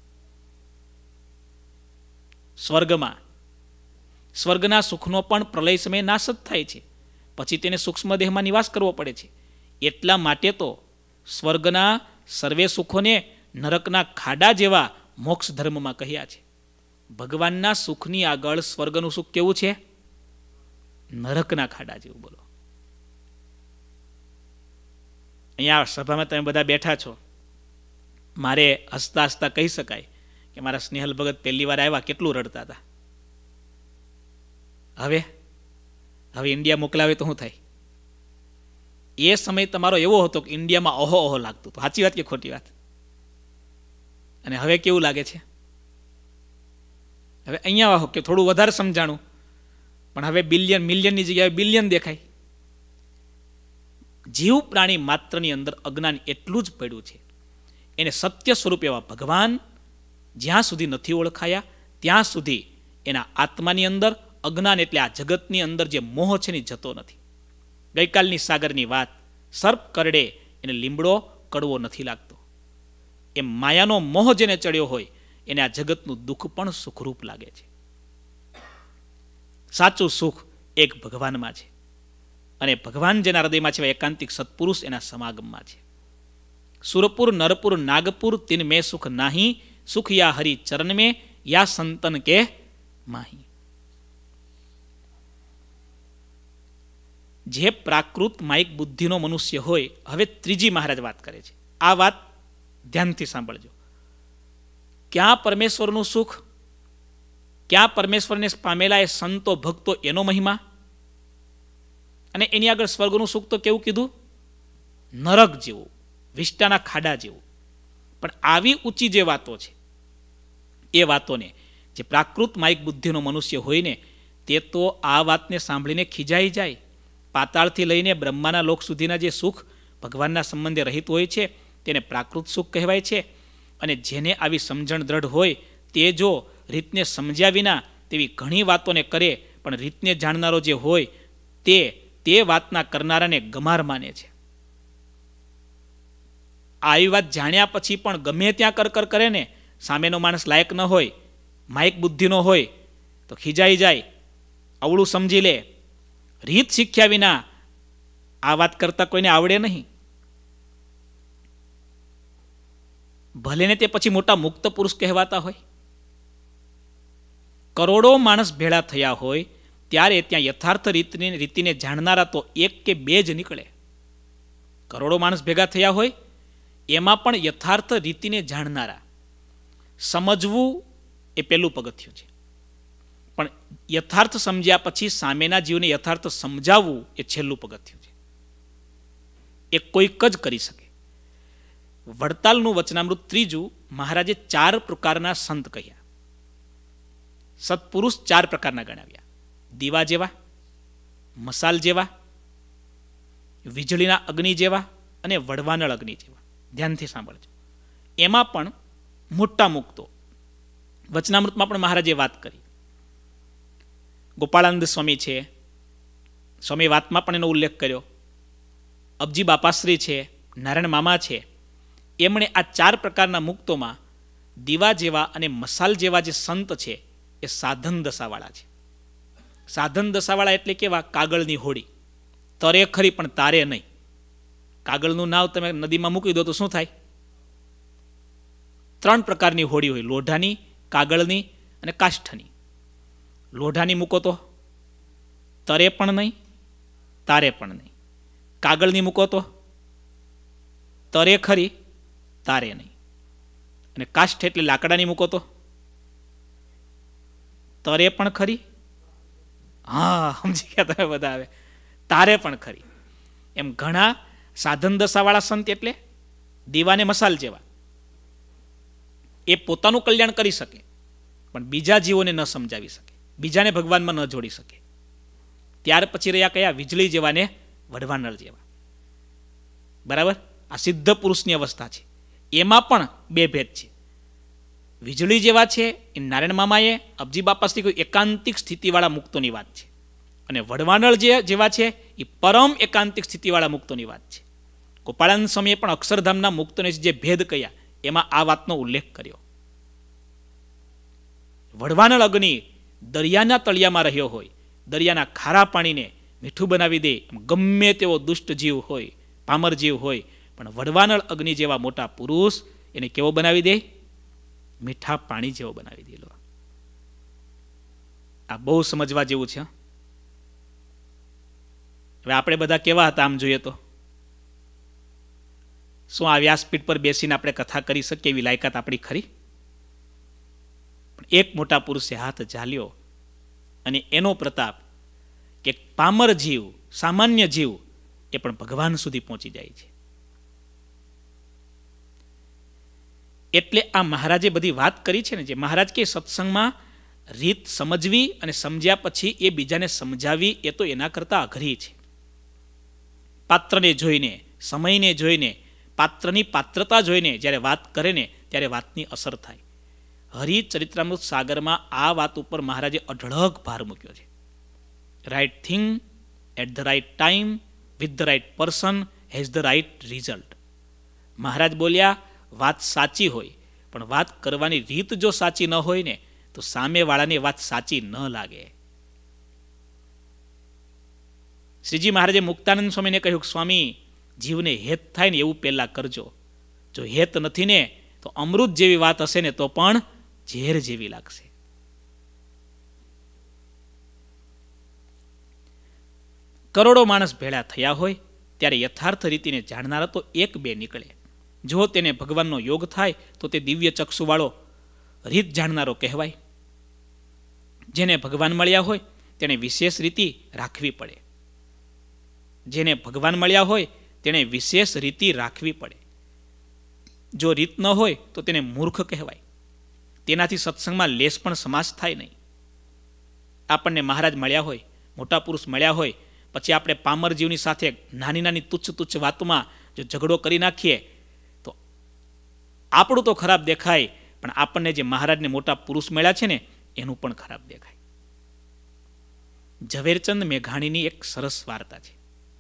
A: સ્વર્ગમાં. સ્વર્ગના સુખનો પણ પ્રલય સમયે નાશ જ થાય છે. પછી તેને સૂક્ષ્મ દેહમાં નિવાસ કરવો પડે છે. એટલા માટે તો સ્વર્ગના સર્વે સુખોને નરકના ખાડા જેવા મોક્ષ ધર્મમાં કહ્યા છે. ભગવાનના સુખની આગળ સ્વર્ગનું સુખ કેવું છે? નરકના ખાડા જેવું. બોલો, અહીંયા સભામાં તમે બધા બેઠા છો, મારે હસતા હસતા કહી શકાય કે મારા સ્નેહલ ભગત પહેલી વાર આવ્યા કેટલું રડતા હતા. હવે હવે ઇન્ડિયા મોકલાવે તો શું થાય? એ સમય તમારો એવો હતો કે ઇન્ડિયામાં ઓહો ઓહો લાગતું હતું. સાચી વાત કે ખોટી વાત? અને હવે કેવું લાગે છે? હવે અહીંયા આવો કે થોડું વધારે સમજાણું, પણ હવે બિલિયન મિલિયનની જગ્યાએ બિલિયન દેખાય. જીવ પ્રાણી માત્રની અંદર અજ્ઞાન એટલું જ પડ્યું છે. એને સત્ય સ્વરૂપ એવા ભગવાન જ્યાં સુધી નથી ઓળખાયા ત્યાં સુધી એના આત્માની અંદર અજ્ઞાન એટલે આ જગતની અંદર જે મોહ છે ને જતો નથી. ગઈકાલની સાગરની વાત, સર્પ કરડે એને લીમડો કડવો નથી લાગતો. એમ માયાનો મોહ જેને ચડ્યો હોય એને આ જગતનું દુઃખ પણ સુખરૂપ લાગે છે. સાચું સુખ એક ભગવાનમાં છે, અને ભગવાન જેના હૃદયમાં છે એકાંતિક સત્પુરુષ એના સમાગમમાં છે. સુરપુર નરપુર નાગપુર તિન મેં સુખ નાહી, સુખ યા હરિ ચરણ મેં યા સંતન કે માહી. જે પ્રાકૃત માઇક બુદ્ધિનો મનુષ્ય હોય, હવે ત્રીજી મહારાજ વાત કરે છે. આ વાત ધ્યાનથી સાંભળજો. ક્યાં પરમેશ્વરનું સુખ, ક્યાં પરમેશ્વરને પામેલા એ સંતો ભક્તો એનો મહિમા, અને એની આગળ સ્વર્ગનું સુખ તો કેવું કીધું? નરક જેવું, વિષ્ટાના ખાડા જેવું. પણ આવી ઊંચી જે વાતો છે એ વાતોને જે પ્રાકૃત માઇક બુદ્ધિનો મનુષ્ય હોય ને તે તો આ વાતને સાંભળીને ખીજાઈ જાય. પાતાળથી લઈને બ્રહ્માના લોક સુધીના જે સુખ ભગવાનના સંબંધે રહિત હોય છે તેને પ્રાકૃત સુખ કહેવાય છે. અને જેને આવી સમજણ દ્રઢ હોય તે જો રીતને સમજ્યા વિના તેવી ઘણી વાતોને કરે, પણ રીતને જાણનારો જે હોય તે તે વાતના કરનારાને ગમાર માને છે. આવી વાત જાણ્યા પછી પણ ગમે ત્યાં કરકર કરે ને, સામેનો માણસ લાયક ન હોય, માઇક બુદ્ધિનો હોય તો ખીજાઈ જાય, અવળું સમજી લે. રીત શીખ્યા વિના આ વાત કરતા કોઈને આવડે નહીં. ભલે ને તે પછી મોટા મુક્ત પુરુષ કહેવાતા હોય. કરોડો માણસ ભેળા થયા હોય ત્યારે ત્યાં યથાર્થ રીતની રીતિને જાણનારા તો એક કે બે જ નીકળે. કરોડો માણસ ભેગા થયા હોય એમાં પણ યથાર્થ રીતિને જાણનારા સમજવું એ પહેલું પગથિયું છે. પણ યથાર્થ સમજ્યા પછી સામેના જીવને યથાર્થ સમજાવવું એ છેલ્લું પગથિયું છે. એ કોઈક જ કરી શકે. વડતાલનું વચનામૃત ત્રીજું મહારાજે ચાર પ્રકારના સંત કહ્યા. સત્પુરુષ ચાર પ્રકારના ગણાવ્યા. દીવા જેવા, મસાલ જેવા, વીજળીના અગ્નિ જેવા અને વડવાનળ અગ્નિ જેવા. ધ્યાનથી સાંભળજો. એમાં પણ મોટા મુક્તો વચનામૃતમાં પણ મહારાજે વાત કરી. ગોપાળાનંદ સ્વામી છે, સ્વામી વાતમાં પણ એનો ઉલ્લેખ કર્યો. અબજી બાપાશ્રી છે, નારાયણ મામા છે. એમણે આ ચાર પ્રકારના મુક્તોમાં દીવા જેવા અને મસાલ જેવા જે સંત છે એ સાધન દશાવાળા છે. સાધન દશાવાળા એટલે કેવા? કાગળની હોડી. તરે ખરી પણ તારે નહીં. કાગળનું નાવ તમે નદીમાં મૂકી દો તો શું થાય? ત્રણ પ્રકારની હોડી હોય: લોઢાની, કાગળની અને કાષ્ઠની. લોઢાની મૂકો તો તરે પણ નહીં, તારે પણ નહીં. કાગળની મૂકો તો તરે ખરી, તારે નહીં. અને કાષ્ઠ એટલે લાકડાની મૂકો તો તરે પણ ખરી, હા સમજી ગયા તમે બધા. આવે તારે પણ ખરી. એમ ઘણા સાધન દશાવાળા સંત એટલે દીવાને મસાલ જેવા. એ પોતાનું કલ્યાણ કરી શકે પણ બીજા જીવોને ન સમજાવી શકે, બીજાને ભગવાનમાં ન જોડી શકે. ત્યાર પછી રહ્યા કયા? વીજળી જેવા ને વડવાનળ જેવા. બરાબર? આ સિદ્ધ પુરુષની અવસ્થા છે. એમાં પણ બે ભેદ છે. વીજળી જેવા છે એ નારાયણ મામાએ અબજી બાપાસથી કોઈ એકાંતિક સ્થિતિવાળા મુક્તોની વાત છે, અને વડવાનળ જે જેવા છે એ પરમ એકાંતિક સ્થિતિવાળા મુક્તોની વાત છે. ગોપાળાનંદ સ્વામીએ પણ અક્ષરધામના મુક્તોને જે ભેદ કહ્યા એમાં આ વાતનો ઉલ્લેખ કર્યો. વડવાનળ અગ્નિ દરિયાના તળિયામાં રહ્યો હોય, દરિયાના ખારા પાણીને મીઠું બનાવી દે, ગમે તેવો દુષ્ટ જીવ હોય, પામર જીવ હોય, પણ વડવાનળ અગ્નિ જેવા મોટા પુરુષ એને કેવો બનાવી દે? મીઠા પાણી જેવો બનાવી દેલો. આ બહુ સમજવા જેવું છે. હવે આપણે બધા કેવા હતા આમ જોઈએ તો? શું આ વ્યાસપીઠ પર બેસીને આપણે કથા કરી શકીએ એવી લાયકાત આપણી ખરી? પણ એક મોટા પુરુષે હાથ ઝાલ્યો અને એનો પ્રતાપ કે પામર જીવ, સામાન્ય જીવ એ પણ ભગવાન સુધી પહોંચી જાય છે. એટલે આ મહારાજે બધી વાત કરી છે ને, જે મહારાજ કે સત્સંગમાં રીત સમજવી અને સમજ્યા પછી એ બીજાને સમજાવી એ તો એના કરતાં અઘરી છે. પાત્રને જોઈને, સમયને જોઈને, પાત્રની પાત્રતા જોઈને જ્યારે વાત કરે ને ત્યારે વાતની અસર થાય. હરિચરિત્રામૃત સાગરમાં આ વાત ઉપર મહારાજે અઢળક ભાર મૂક્યો છે. Right thing at the right time with the right person has the right result. મહારાજ બોલ્યા વાત સાચી હોય, પણ વાત કરવાની રીત જો સાચી ન હોય ને તો સામેવાળાની વાત સાચી ન લાગે. શ્રીજી મહારાજે મુક્તાનંદ સ્વામીને કહ્યું, સ્વામી જીવને હેત થાય ને એવું પહેલાં કરજો. જો હેત નથી ને તો અમૃત જેવી વાત હશે ને તો પણ ઝેર જેવી લાગશે. કરોડો માણસ ભેળા થયા હોય ત્યારે યથાર્થ રીતિને જાણનારા તો એક બે નીકળે. જો તેને ભગવાનનો યોગ થાય તો તે દિવ્ય ચક્ષુવાળો રીત જાણનારો કહેવાય. જેને ભગવાન મળ્યા હોય તેણે વિશેષ રીતિ રાખવી પડે. જેને ભગવાન મળ્યા હોય તેણે વિશેષ રીતિ રાખવી પડે. જો રીત ન હોય તો તેને મૂર્ખ કહેવાય. તેનાથી સત્સંગમાં લેશ પણ સમાસ થાય નહીં. આપણને મહારાજ મળ્યા હોય, મોટા પુરુષ મળ્યા હોય, પછી આપણે પામર જીવની સાથે નાની નાની તુચ્છ તુચ્છ વાતમાં જો ઝઘડો કરી નાખીએ તો આપણું તો ખરાબ દેખાય, પણ આપણને જે મહારાજને મોટા પુરુષ મળ્યા છે ને એનું પણ ખરાબ દેખાય. ઝવેરચંદ મેઘાણીની એક સરસ વાર્તા છે,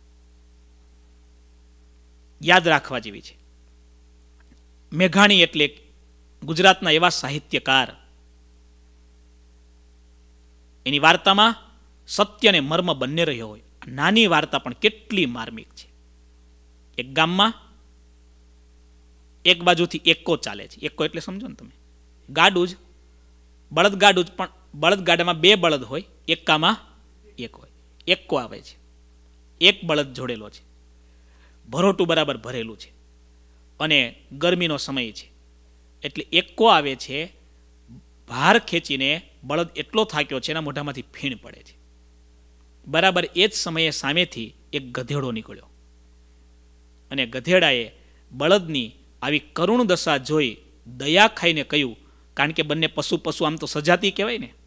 A: યાદ રાખવા જેવી છે. મેઘાણી એટલે ગુજરાતના એવા સાહિત્યકાર, એની વાર્તામાં સત્ય અને મર્મ બંને રહ્યો હોય. નાની વાર્તા પણ કેટલી માર્મિક છે. એક ગામમાં એક બાજુથી એકો ચાલે છે. એકો એટલે સમજો ને તમે, ગાડું જ, બળદ ગાડું જ, પણ બળદ ગાડામાં બે બળદ હોય, એકામાં એક હોય. એકો આવે છે, એક બળદ જોડેલો છે, ભરોટું બરાબર ભરેલું છે, અને ગરમીનો સમય છે એટલે એકો આવે છે. ભાર ખેંચીને બળદ એટલો થાક્યો છે એના મોઢામાંથી ફીણ પડે છે. બરાબર એ જ સમયે સામેથી એક ગધેડો નીકળ્યો, અને ગધેડાએ બળદની આવી કરુણ દશા જોઈ દયા ખાઈને કહ્યું, કારણ કે બંને પશુ પશુ આમ તો સજાતી કહેવાય ને,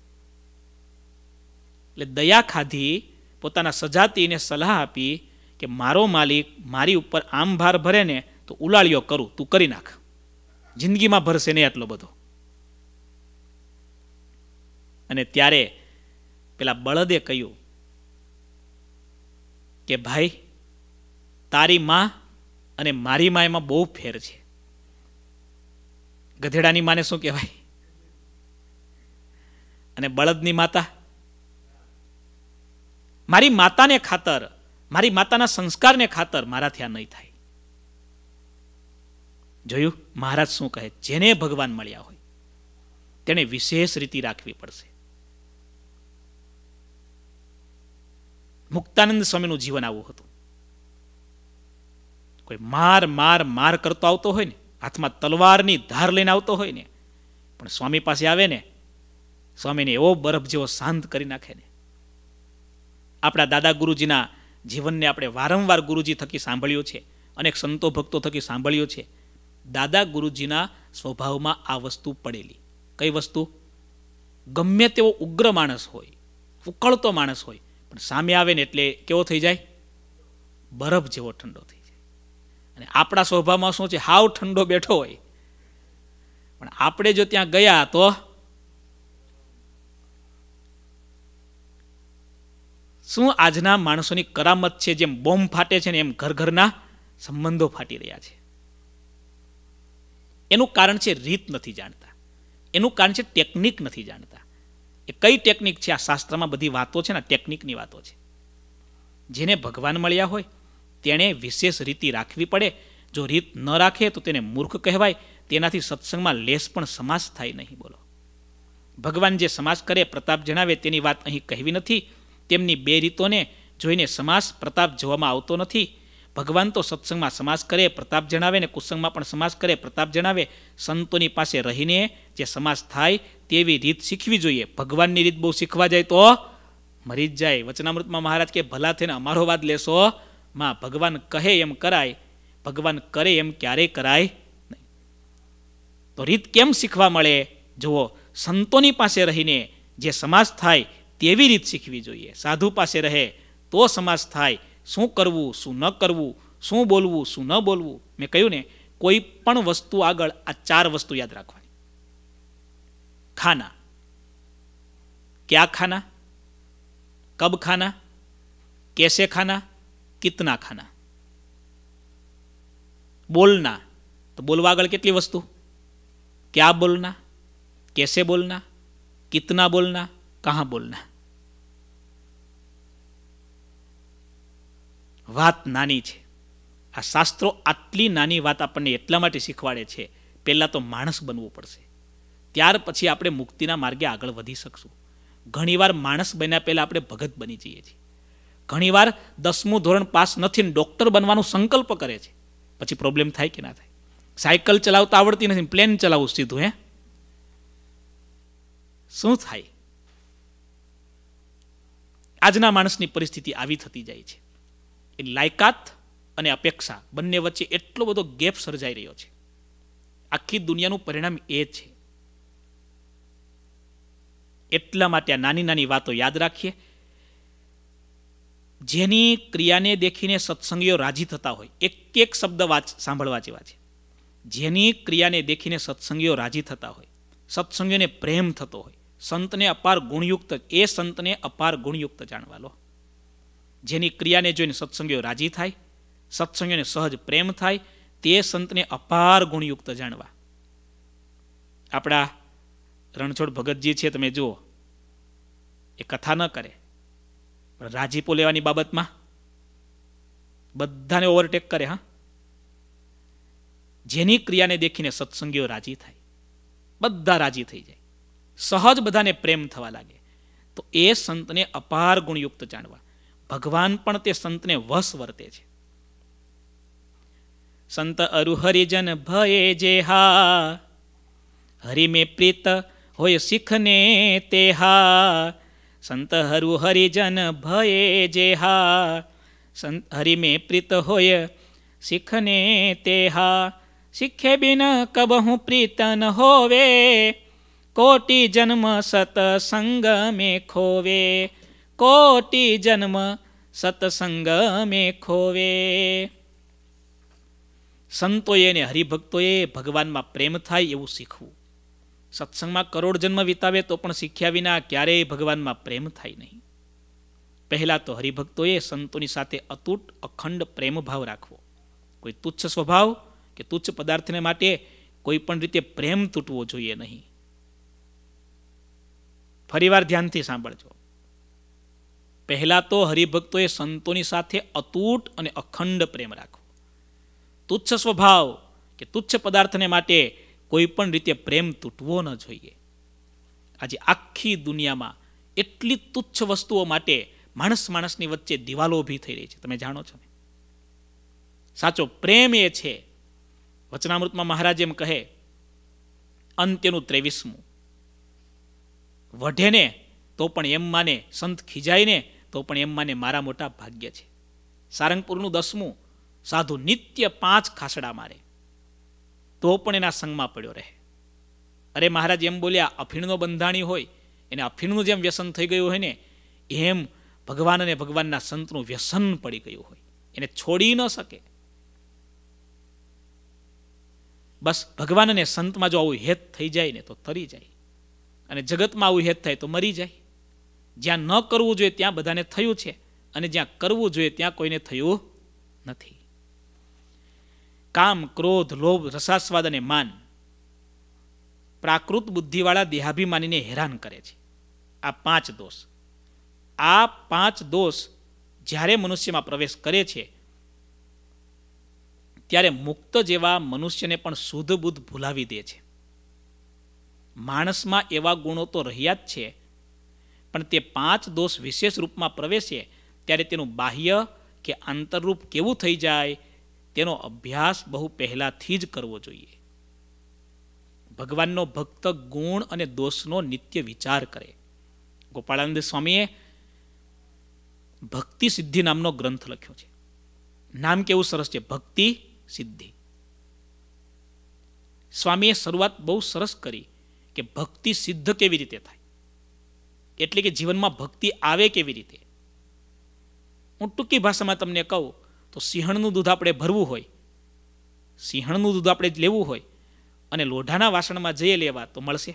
A: એટલે દયા ખાધી, પોતાના સજાતીને સલાહ આપી કે મારો માલિક મારી ઉપર આમ ભાર ભરે ને તો ઉલાળ્યો કરું, તું કરી નાખ, જિંદગીમાં ભરશે નહીં આટલો બધો. અને ત્યારે પેલા બળદે કહ્યું કે ભાઈ તારી માં અને મારી માં એમાં બહુ ફેર છે. ગધેડાની માને શું કહેવાય અને બળદની માતા? મારી માતાને ખાતર, મારી માતાના સંસ્કારને ખાતર મારાથી આ નહીં થાય. જોયું મહારાજ શું કહે? જેને ભગવાન મળ્યા હોય તેને વિશેષ રીતિ રાખવી પડશે. મુક્તાનંદ સ્વામીનું જીવન આવું હતું. કોઈ માર માર માર કરતો આવતો હોય ને, હાથમાં તલવારની ધાર લઈને આવતો હોય ને, પણ સ્વામી પાસે આવે ને, સ્વામીને એવો બરફ જેવો શાંત કરી નાખે ને. આપણા દાદા ગુરુજીના જીવનને આપણે વારંવાર ગુરુજી થકી સાંભળ્યું છે, અનેક સંતો ભક્તો થકી સાંભળ્યું છે. દાદા ગુરુજીના સ્વભાવમાં આ વસ્તુ પડેલી. કઈ વસ્તુ? ગમે તેવો ઉગ્ર માણસ હોય, ઉકળતો માણસ હોય, પણ સામે આવે ને એટલે કેવો થઈ જાય? બરફ જેવો ઠંડો થઈ જાય. અને આપણા સ્વભાવમાં શું છે? હાવ ઠંડો બેઠો હોય, પણ આપણે જો ત્યાં ગયા તો શું આજના માણસોની કરામત છે, જેમ બોમ્બ ફાટે છે ને એમ ઘર ઘરના સંબંધો ફાટી રહ્યા છે. એનું કારણ છે રીત નથી જાણતા, એનું કારણ છે ટેકનિક નથી જાણતા. એ કઈ ટેકનિક છે? આ શાસ્ત્રમાં બધી વાતો છે ને ટેકનિકની વાતો છે. જેને ભગવાન મળ્યા હોય તેણે વિશેષ રીતિ રાખવી પડે. જો રીત ન રાખે તો તેને મૂર્ખ કહેવાય. તેનાથી સત્સંગમાં લેશ પણ સમાસ થાય નહીં. બોલો, ભગવાન જે સમાસ કરે, પ્રતાપ જણાવે, તેની વાત અહીં કહેવી નથી. તેમની બે રીતોને જોઈને સમાસ પ્રતાપ જોવામાં આવતો નથી. ભગવાન તો સત્સંગમાં સમાસ કરે, પ્રતાપ જણાવે, ને કુસંગમાં પણ સમાસ કરે, પ્રતાપ જણાવે. સંતોની પાસે રહીને જે સમાસ થાય તેવી રીત શીખવી જોઈએ. ભગવાનની રીત બહુ શીખવા જાય તો મરી જ જાય. વચનામૃતમાં મહારાજ કે ભલા થઈને અમારો વાદ લેશો માં. ભગવાન કહે એમ કરાય, ભગવાન કરે એમ ક્યારેય કરાય નહીં. તો રીત કેમ શીખવા મળે? જુઓ, સંતોની પાસે રહીને જે સમાસ થાય તેવી રીત શીખવી જોઈએ. સાધુ પાસે રહે તો સમાસ થાય. શું કરવું, શું ન કરવું, શું બોલવું, શું ન બોલવું. મેં કહ્યું ને, કોઈ પણ વસ્તુ આગળ આ ચાર વસ્તુ યાદ રાખવાની. ખાના, ક્યાં ખાના, કબ ખાના, कैसे खाना, कितना खाना. बोलना, तो बोलवा આગળ કેટલી વસ્તુ? क्या बोलना, कैसे बोलना, कितना बोलना, कहाँ बोलना. વાત નાની છે. આ શાસ્ત્રો આટલી નાની વાત આપણને એટલા માટે શીખવાડે છે, પહેલાં તો માણસ બનવું પડશે, ત્યાર પછી આપણે મુક્તિના માર્ગે આગળ વધી શકશું. ઘણીવાર માણસ બન્યા પહેલાં આપણે ભગત બની જઈએ છીએ. ઘણીવાર દસમું ધોરણ પાસ નથી ને ડૉક્ટર બનવાનો સંકલ્પ કરે છે, પછી પ્રોબ્લેમ થાય કે ના થાય? સાયકલ ચલાવતા આવડતી નથી, પ્લેન ચલાવવું સીધું, હે શું થાય? આજના માણસની પરિસ્થિતિ આવી થતી જાય છે. એ લાયકાત અને અપેક્ષા બંને વચ્ચે એટલો બધો ગેપ સર્જાઈ રહ્યો છે. આખી દુનિયાનું પરિણામ એ છે. એટલા માટે આ નાની નાની વાતો યાદ રાખીએ. જેની ક્રિયાને દેખીને સત્સંગીઓ રાજી થતા હોય, એક એક શબ્દ વાચ સાંભળવા જેવા છે. જેની ક્રિયાને દેખીને સત્સંગીઓ રાજી થતા હોય, સત્સંગીઓને પ્રેમ થતો હોય, સંતને અપાર ગુણયુક્ત, એ સંતને અપાર ગુણયુક્ત જાણવા લો. જેની ક્રિયાને જોઈને સત્સંગીઓ રાજી થાય, સત્સંગીઓને સહજ પ્રેમ થાય, તે સંતને અપાર ગુણયુક્ત જાણવા. આપણા રણછોડ ભગતજી છે, તમે જુઓ, એ કથા ન કરે, પણ રાજીપો લેવાની બાબતમાં બધાને ઓવરટેક કરે. હા, જેની ક્રિયાને દેખીને સત્સંગીઓ રાજી થાય, બધા રાજી થઈ જાય, સહજ બધાને પ્રેમ થવા લાગે, તો એ સંતને અપાર ગુણયુક્ત જાણવા. ભગવાન પણ તે સંતને વશ વર્તે છે. સંત અરુ હરિજન ભયે જેહા, હરિ મેં પ્રીત હોય શીખને તેહા. સંત હરુ હરિજન ભયે જેહા, સંત હરિ મેં પ્રીત હોય શીખને તેહા. શીખે બિન કબહું પ્રીત ન હોવે, કોટી જન્મ સતસંગ મેં ખોવે. કોટી જન્મ સત્સંગ મેં ખોવે. સંતોએ ને હરિભક્તોએ ભગવાનમાં પ્રેમ થાય એવું શીખવું. સત્સંગમાં કરોડ જન્મ વિતાવે તો પણ શીખ્યા વિના ક્યારેય ભગવાનમાં પ્રેમ થાય નહીં. પહેલાં તો હરિભક્તોએ સંતોની સાથે અતૂટ અખંડ પ્રેમ ભાવ રાખવો. કોઈ તુચ્છ સ્વભાવ કે તુચ્છ પદાર્થને માટે કોઈ પણ રીતે પ્રેમ તૂટવો જોઈએ નહીં. ફરીવાર ધ્યાનથી સાંભળજો. પહેલાં તો હરિભક્તોએ સંતોની સાથે અતૂટ અને અખંડ પ્રેમ રાખવો. તુચ્છ સ્વભાવ કે તુચ્છ પદાર્થને માટે કોઈ પણ રીતે પ્રેમ તૂટવો ન જોઈએ. આજે આખી દુનિયામાં એટલી તુચ્છ વસ્તુઓ માટે માણસ માણસની વચ્ચે દિવાલો ઊભી થઈ રહી છે, તમે જાણો છો ને. સાચો પ્રેમ એ છે, વચનામૃતમાં મહારાજ એમ કહે, અંત્યનું ત્રેવીસમું, વઢે ને તો પણ એમ માને, સંત ખીજાય ને તો પણ એમ માને મારા મોટા ભાગ્ય છે. સારંગપુરનું દસમું, સાધુ નિત્ય પાંચ ખાસડા મારે તો પણ એના સંગમાં પડ્યો રહે. અરે મહારાજ એમ બોલ્યા, અફીણનો બંધાણી હોય એને અફીણનું જેમ વ્યસન થઈ ગયું હોય ને, એમ ભગવાન અને ભગવાનના સંતનું વ્યસન પડી ગયું હોય, એને છોડી ન શકે. બસ ભગવાન અને સંતમાં જો આવું હેત થઈ જાય ને તો તરી જાય, અને જગતમાં આવું હેત થાય તો મરી જાય. જ્યાં ન કરવું જોઈએ ત્યાં બધાને થયું છે, અને જ્યાં કરવું જોઈએ ત્યાં કોઈને થયું નથી. કામ, ક્રોધ, લોભ, રસાસ્વાદ અને માન પ્રાકૃત બુદ્ધિવાળા દેહાભિમાનીને હેરાન કરે છે. આ પાંચ દોષ આ પાંચ દોષ જ્યારે મનુષ્યમાં પ્રવેશ કરે છે ત્યારે મુક્ત જેવા મનુષ્યને પણ શુદ્ધ બુદ્ધ ભૂલાવી દે છે. માણસમાં એવા ગુણો તો રહ્યા જ છે, પણ તે પાંચ દોષ વિશેષ રૂપમાં પ્રવેશે ત્યારે તેનું બાહ્ય કે આંતરરૂપ કેવું થઈ જાય તેનો અભ્યાસ બહુ પહેલાથી જ કરવો જોઈએ. ભગવાનનો ભક્ત ગુણ અને દોષનો નિત્ય વિચાર કરે. ગોપાળાનંદ સ્વામીએ ભક્તિ સિદ્ધિ નામનો ગ્રંથ લખ્યો છે. નામ કેવું સરસ છે, ભક્તિ સિદ્ધિ. સ્વામીએ શરૂઆત બહુ સરસ કરી કે ભક્તિ સિદ્ધ કેવી રીતે થાય, એટલે કે જીવનમાં ભક્તિ આવે કેવી રીતે. હું ટૂંકી ભાષામાં તમને કહું તો સિંહણનું દૂધ આપણે ભરવું હોય, સિંહણનું દૂધ આપણે લેવું હોય અને લોઢાના વાસણમાં જઈએ લેવા તો મળશે?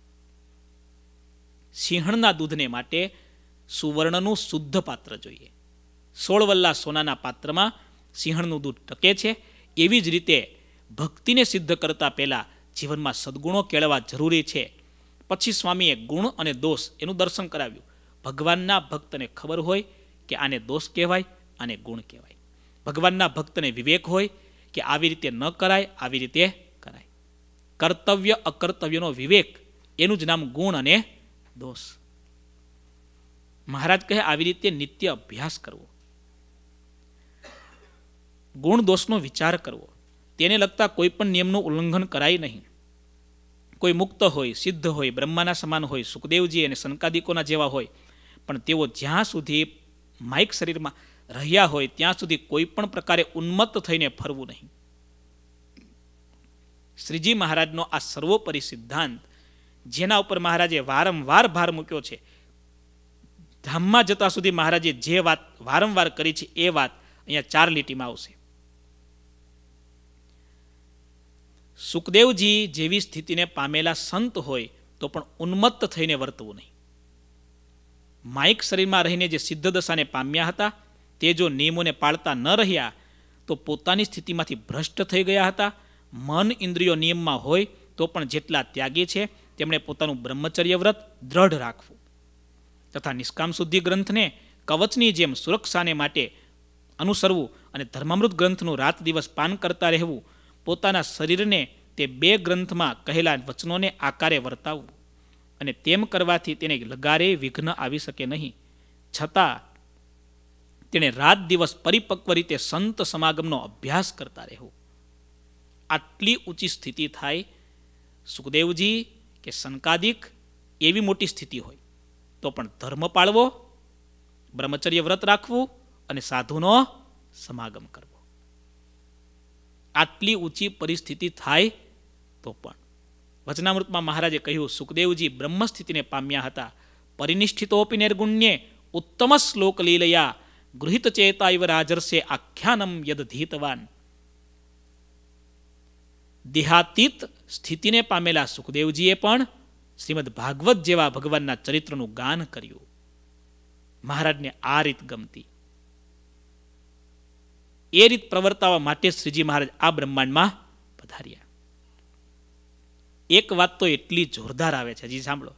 A: સિંહણના દૂધને માટે સુવર્ણનું શુદ્ધ પાત્ર જોઈએ. સોળ વલ્લા સોનાના પાત્રમાં સિંહણનું દૂધ ટકે છે. એવી જ રીતે ભક્તિને સિદ્ધ કરતા પહેલા જીવનમાં સદગુણો કેળવા જરૂરી છે. પછી સ્વામીએ ગુણ અને દોષ એનું દર્શન કરાવ્યું. ભગવાનના ભક્તને ખબર હોય કે આને દોષ કહેવાય, આને ગુણ કહેવાય. ભગવાનના ભક્તને વિવેક હોય કે આવી રીતે ન કરાય, આવી રીતે કરાય. કર્તવ્ય અકર્તવ્યનો વિવેક, એનું જ નામ ગુણ અને દોષ. મહારાજ કહે આવી રીતે નિત્ય અભ્યાસ કરવો, ગુણ દોષનો વિચાર કરવો. તેને લગતા કોઈ પણ નિયમનું ઉલ્લંઘન કરાય નહીં. કોઈ મુક્ત હોય, સિદ્ધ હોય, બ્રહ્માના સમાન હોય, સુખદેવજી અને સનકાદિકોના જેવા હોય, પણ તેઓ જ્યાં સુધી માઇક શરીરમાં રહ્યા હોય ત્યાં સુધી કોઈ પણ પ્રકારે ઉન્મત્ત થઈને ફરવું નહીં. શ્રીજી મહારાજનો આ સર્વોપરી સિદ્ધાંત, જેના ઉપર મહારાજે વારંવાર ભાર મૂક્યો છે, ધામમાં જતા સુધી મહારાજે જે વાત વારંવાર કરી છે એ વાત અહીંયા ચાર લીટીમાં આવશે. સુખદેવજી જેવી સ્થિતિને પામેલા સંત હોય તો પણ ઉન્મત્ત થઈને વર્તવું નહીં. માઇક શરીરમાં રહીને જે સિદ્ધ દશાને પામ્યા હતા તે જો નિયમોને પાળતા ન રહ્યા તો પોતાની સ્થિતિમાંથી ભ્રષ્ટ થઈ ગયા હતા. મન ઇન્દ્રિયો નિયમમાં હોય તો પણ જેટલા ત્યાગી છે તેમણે પોતાનું બ્રહ્મચર્ય વ્રત દ્રઢ રાખવું તથા નિષ્કામ શુદ્ધિ ગ્રંથને કવચની જેમ સુરક્ષાને માટે અનુસરવું અને ધર્મામૃત ગ્રંથનું રાત દિવસ પાન કરતા રહેવું. પોતાના શરીરને તે બે ગ્રંથમાં કહેલા વચનોને આકારે વર્તાવવું, અને તેમ કરવાથી તેને લગારે વિઘ્ન આવી શકે નહીં. છતાં તેણે રાત દિવસ પરિપક્વ રીતે સંત સમાગમનો અભ્યાસ કરતા રહેવું. આટલી ઊંચી સ્થિતિ થાય. સુખદેવજી કે સનકાદિક એવી મોટી સ્થિતિ હોય તો પણ ધર્મ પાળવો, બ્રહ્મચર્ય વ્રત રાખવું અને સાધુનો સમાગમ કરવો. આટલી ઊંચી પરિસ્થિતિ થાય તો પણ વચનામૃતમાં મહારાજે કહ્યું, સુખદેવજી બ્રહ્મસ્થિતિને પામ્યા હતા. પરિનિષ્ઠિતોપી નિર્ગુણ્યે ઉત્તમ શ્લોક લીલયા ગૃહિત ચેતા ઇવ રાજર્ષે આખ્યાનમ યદધીતવાન. દેહાતીત સ્થિતિને પામેલા સુખદેવજીએ પણ શ્રીમદ ભાગવત જેવા ભગવાનના ચરિત્રનું ગાન કર્યું. મહારાજને આ રીત ગમતી. એ રીત પ્રવર્તાવવા માટે શ્રીજી મહારાજ આ બ્રહ્માંડમાં પધાર્યા. એક વાત તો એટલી જોરદાર આવે છે, હજી સાંભળો.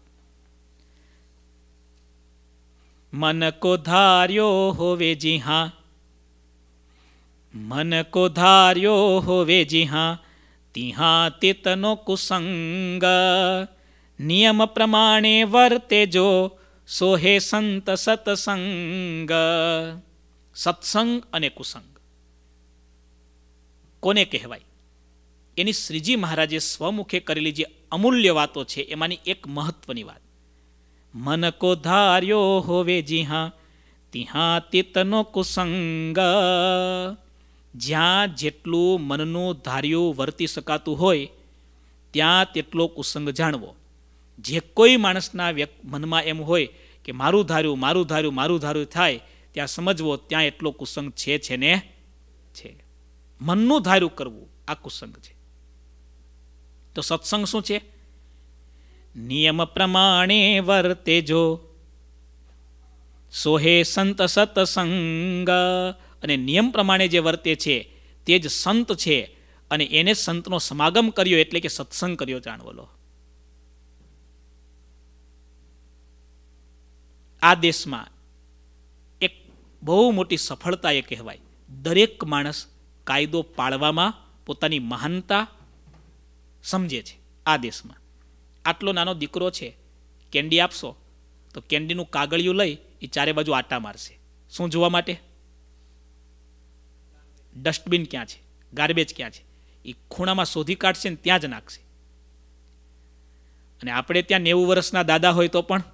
A: મન કો ધાર્યો હોવે જી હા, મન કો ધાર્યો હોવે જી હા, તિહા તિતનો કુસંગ. નિયમ પ્રમાણે વર્તેજો સોહે સંત સત્સંગ. સત્સંગ અને કુસંગ કોને કહેવાય? એની શ્રીજી મહારાજે સ્વમુખે કરેલી જે અમૂલ્ય વાતો છે એમાંની એક મહત્વની વાત. મન કો ધાર્યો હોવે જી હા, તિહા તિતનો કુસંગ. જ્યાં જેટલું મનનું ધાર્યું વર્તી શકાતું હોય ત્યાં તેટલો કુસંગ જાણવો. જે કોઈ માણસના મનમાં એમ હોય કે મારું ધાર્યું મારું ધાર્યું મારું ધાર્યું થાય, ત્યાં સમજવો ત્યાં એટલો કુસંગ છે છે ને છે. મનનું ધાર્યું કરવું આ કુસંગ છે. તો સત્સંગ શું છે? નિયમ પ્રમાણે વર્તેજો સોહે સંત સત્સંગ. અને નિયમ પ્રમાણે જે વર્તે છે તે જ સંત છે, અને એને સંતનો સમાગમ કર્યો એટલે કે સત્સંગ કર્યો. જાણવો, આ દેશમાં એક બહુ મોટી સફળતા એ કહેવાય. દરેક માણસ કાયદો પાળવામાં પોતાની મહાનતા સમજે છે. આ દેશમાં આટલો નાનો દીકરો છે, કેન્ડી આપશો તો કેન્ડીનું કાગળિયું લઈ એ ચારે બાજુ આટા મારશે. શું જોવા માટે? ડસ્ટબિન ક્યાં છે, ગાર્બેજ ક્યાં છે, એ ખૂણામાં શોધી કાઢશે ને ત્યાં જ નાખશે. અને આપણે ત્યાં નેવું વર્ષના દાદા હોય તો પણ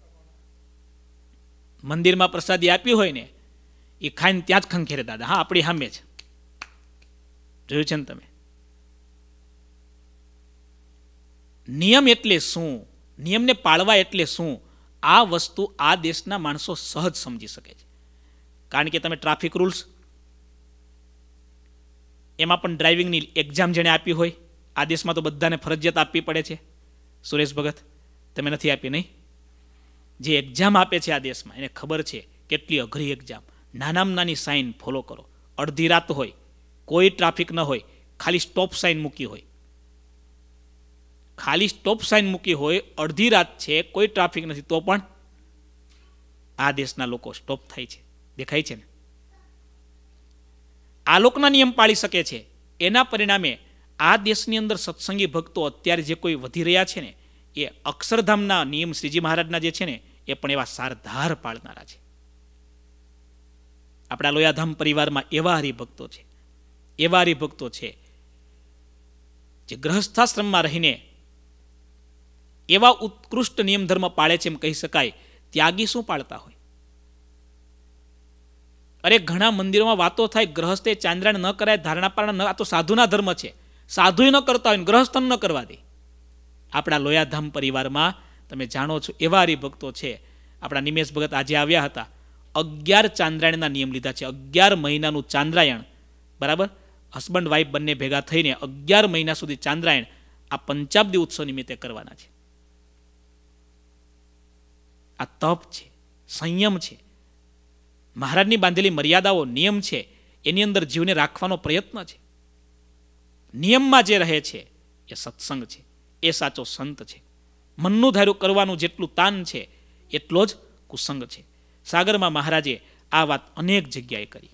A: મંદિરમાં પ્રસાદી આપી હોય ને એ ખાઈને ત્યાં જ ખંખેરે દાદા. હા, આપણી સામે જ જોયું છે ને તમે. નિયમ એટલે શું, નિયમને પાળવા એટલે શું, આ વસ્તુ આ દેશના માણસો સહજ સમજી શકે છે. કારણ કે તમે ટ્રાફિક રૂલ્સ, એમાં પણ ડ્રાઇવિંગની એક્ઝામ જેણે આપી હોય, આ દેશમાં તો બધાને ફરજિયાત આપવી પડે છે. સુરેશ ભગત, તમે નથી આપી નહીં? જે એક્ઝામ આપે છે આ દેશમાં એને ખબર છે કેટલી અઘરી એક્ઝામ. નાનામાં નાની સાઇન ફોલો કરો. અડધી રાત હોય, કોઈ ટ્રાફિક ન હોય, ખાલી સ્ટોપ સાઇન મૂકી હોય, ખાલી સ્ટોપ સાઇન મૂકી હોય, અડધી રાત છે, કોઈ ટ્રાફિક નથી, તો પણ આ દેશના લોકો સ્ટોપ થાય છે. દેખાય છે ને? આ લોકના નિયમ પાળી શકે છે. એના પરિણામે આ દેશની અંદર સત્સંગી ભક્તો અત્યારે જે કોઈ વધી રહ્યા છે ને, એ અક્ષરધામના નિયમ શ્રીજી મહારાજના જે છે ને, એ પણ એવા સારધાર પાળનારા છે. આપણા લોયાધામ પરિવારમાં એવા હરિભક્તો છે, એવા હરિભક્તો છે જે ગ્રહસ્થાશ્રમમાં રહીને એવા ઉત્કૃષ્ટ નિયમ ધર્મ પાળે છે, એમ કહી શકાય. ત્યાગી શું પાળતા હોય? અરે ઘણા મંદિરોમાં વાતો થાય, ગ્રહસ્થે ચાંદ્રાયણ ન કરાય, ધારણા પારણા ન, આ તો સાધુના ધર્મ છે. સાધુ ન કરતા હોય, ગ્રહસ્થન ન કરવા દે. આપણા લોયાધામ પરિવારમાં તમે જાણો છો એવા હરિભક્તો છે. આપણા નિમેશ ભગત આજે આવ્યા હતા. અગિયાર ચાંદ્રાયણના નિયમ લીધા છે. અગિયાર મહિનાનું ચાંદ્રાયણ, બરાબર, હસબન્ડ વાઈફ બંને ભેગા થઈને અગિયાર મહિના સુધી ચાંદ્રાયણ આ પંચાબ્દી ઉત્સવ નિમિત્તે કરવાના છે. આ તપ છે, સંયમ છે, મહારાજની બાંધેલી મર્યાદાઓ, નિયમ છે, એની અંદર જીવને રાખવાનો પ્રયત્ન છે. નિયમમાં જે રહે છે એ સત્સંગ છે, એ સાચો સંત છે. મનનું ધાર્યું કરવાનું જેટલું તાન છે એટલો જ કુસંગ છે. સાગરમાં મહારાજે આ વાત અનેક જગ્યાએ કરી.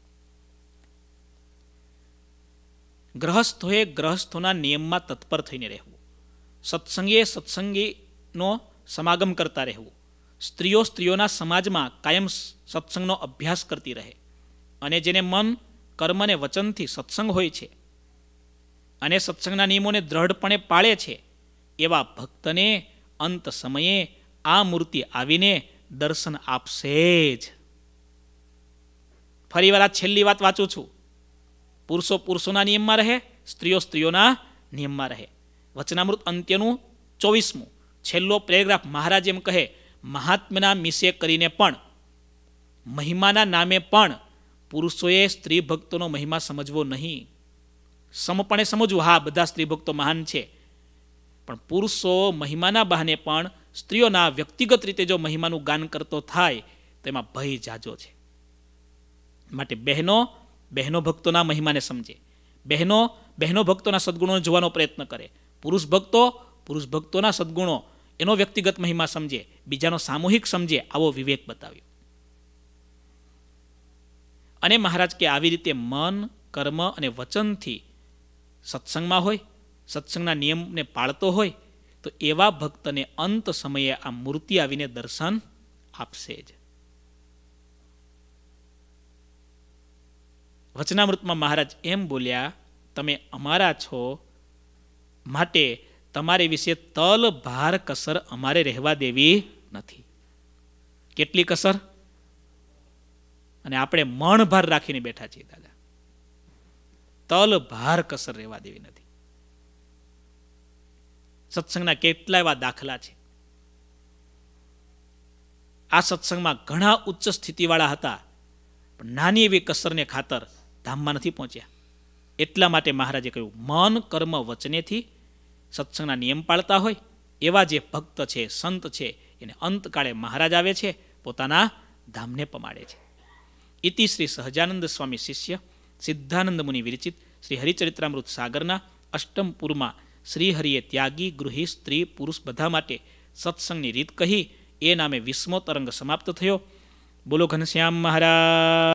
A: ગ્રહસ્થોએ ગ્રહસ્થોના નિયમમાં તત્પર થઈને રહેવું, સત્સંગીએ સત્સંગીનો સમાગમ કરતા રહેવું, સ્ત્રીઓ સ્ત્રીઓના સમાજમાં કાયમ સત્સંગનો અભ્યાસ કરતી રહે, અને જેને મન કર્મ અને વચનથી સત્સંગ હોય છે અને સત્સંગના નિયમોને દ્રઢપણે પાળે છે, એવા ભક્તને અંત સમયે આ મૂર્તિ આવીને દર્શન આપશે જ. ફરી વાર આ છેલ્લી વાત વાંચું છું. પુરુષો પુરુષોના નિયમમાં રહે, સ્ત્રીઓ સ્ત્રીઓના નિયમમાં રહે. વચનામૃત અંત્યનું ચોવીસમું છેલ્લો પેરેગ્રાફ મહારાજ એમ કહે, મહાત્મ્યના મિશે કરીને પણ, મહિમાના નામે પણ પુરુષોએ સ્ત્રી ભક્તોનો મહિમા સમજવો નહીં. સમપણે સમજવું, હા બધા સ્ત્રી ભક્તો મહાન છે, પણ પુરુષો મહિમાના બહાને પણ સ્ત્રીઓના વ્યક્તિગત રીતે જો મહિમાનું ગાન કરતો થાય તો એમાં ભય જાજો છે. માટે બહેનો બહેનો ભક્તોના મહિમાને સમજે, બહેનો બહેનો ભક્તોના સદગુણોને જોવાનો પ્રયત્ન કરે, પુરુષ ભક્તો પુરુષ ભક્તોના સદગુણો એનો વ્યક્તિગત મહિમા સમજે, બીજાનો સામૂહિક સમજે, આવો વિવેક બતાવ્યો. અને મહારાજ કે આવી રીતે મન કર્મ અને વચનથી સત્સંગમાં હોય, સત્સંગના નિયમને પાળતો હોય, તો એવા ભક્તને અંત સમયે આ મૂર્તિ આવીને દર્શન આપશે જ. વચનામૃતમાં મહારાજ એમ બોલ્યા, તમે અમારા છો, માટે તમારી વિશે તલ ભાર કસર અમારે રહેવા દેવી નથી. કેટલી કસર? અને આપણે મણ ભાર રાખીને બેઠા છીએ દાદા. તલ ભાર કસર રહેવા દેવી નથી. સત્સંગના કેટલા એવા દાખલા છે. આ સત્સંગમાં ઘણા ઉચ્ચ સ્થિતિવાળા હતા, પણ નાની એવી કસરને ખાતર ધામમાં નથી પહોંચ્યા. એટલા માટે મહારાજે કહ્યું, મન કર્મ વચનેથી સત્સંગના નિયમ પાળતા હોય એવા જે ભક્ત છે, સંત છે, એને અંતકાળે મહારાજ આવે છે, પોતાના ધામને પમાડે છે. ઇતિ શ્રી સહજાનંદ સ્વામી શિષ્ય સિદ્ધાનંદ મુનિ વિરચિત શ્રી હરિચરિત્રામૃત સાગરના અષ્ટમપુરમાં શ્રીહરિએ ત્યાગી, ગૃહી, સ્ત્રી, પુરુષ બધા માટે સત્સંગની રીત કહી એ નામે વીસમો તરંગ સમાપ્ત થયો. બોલો ઘનશ્યામ મહારાજ.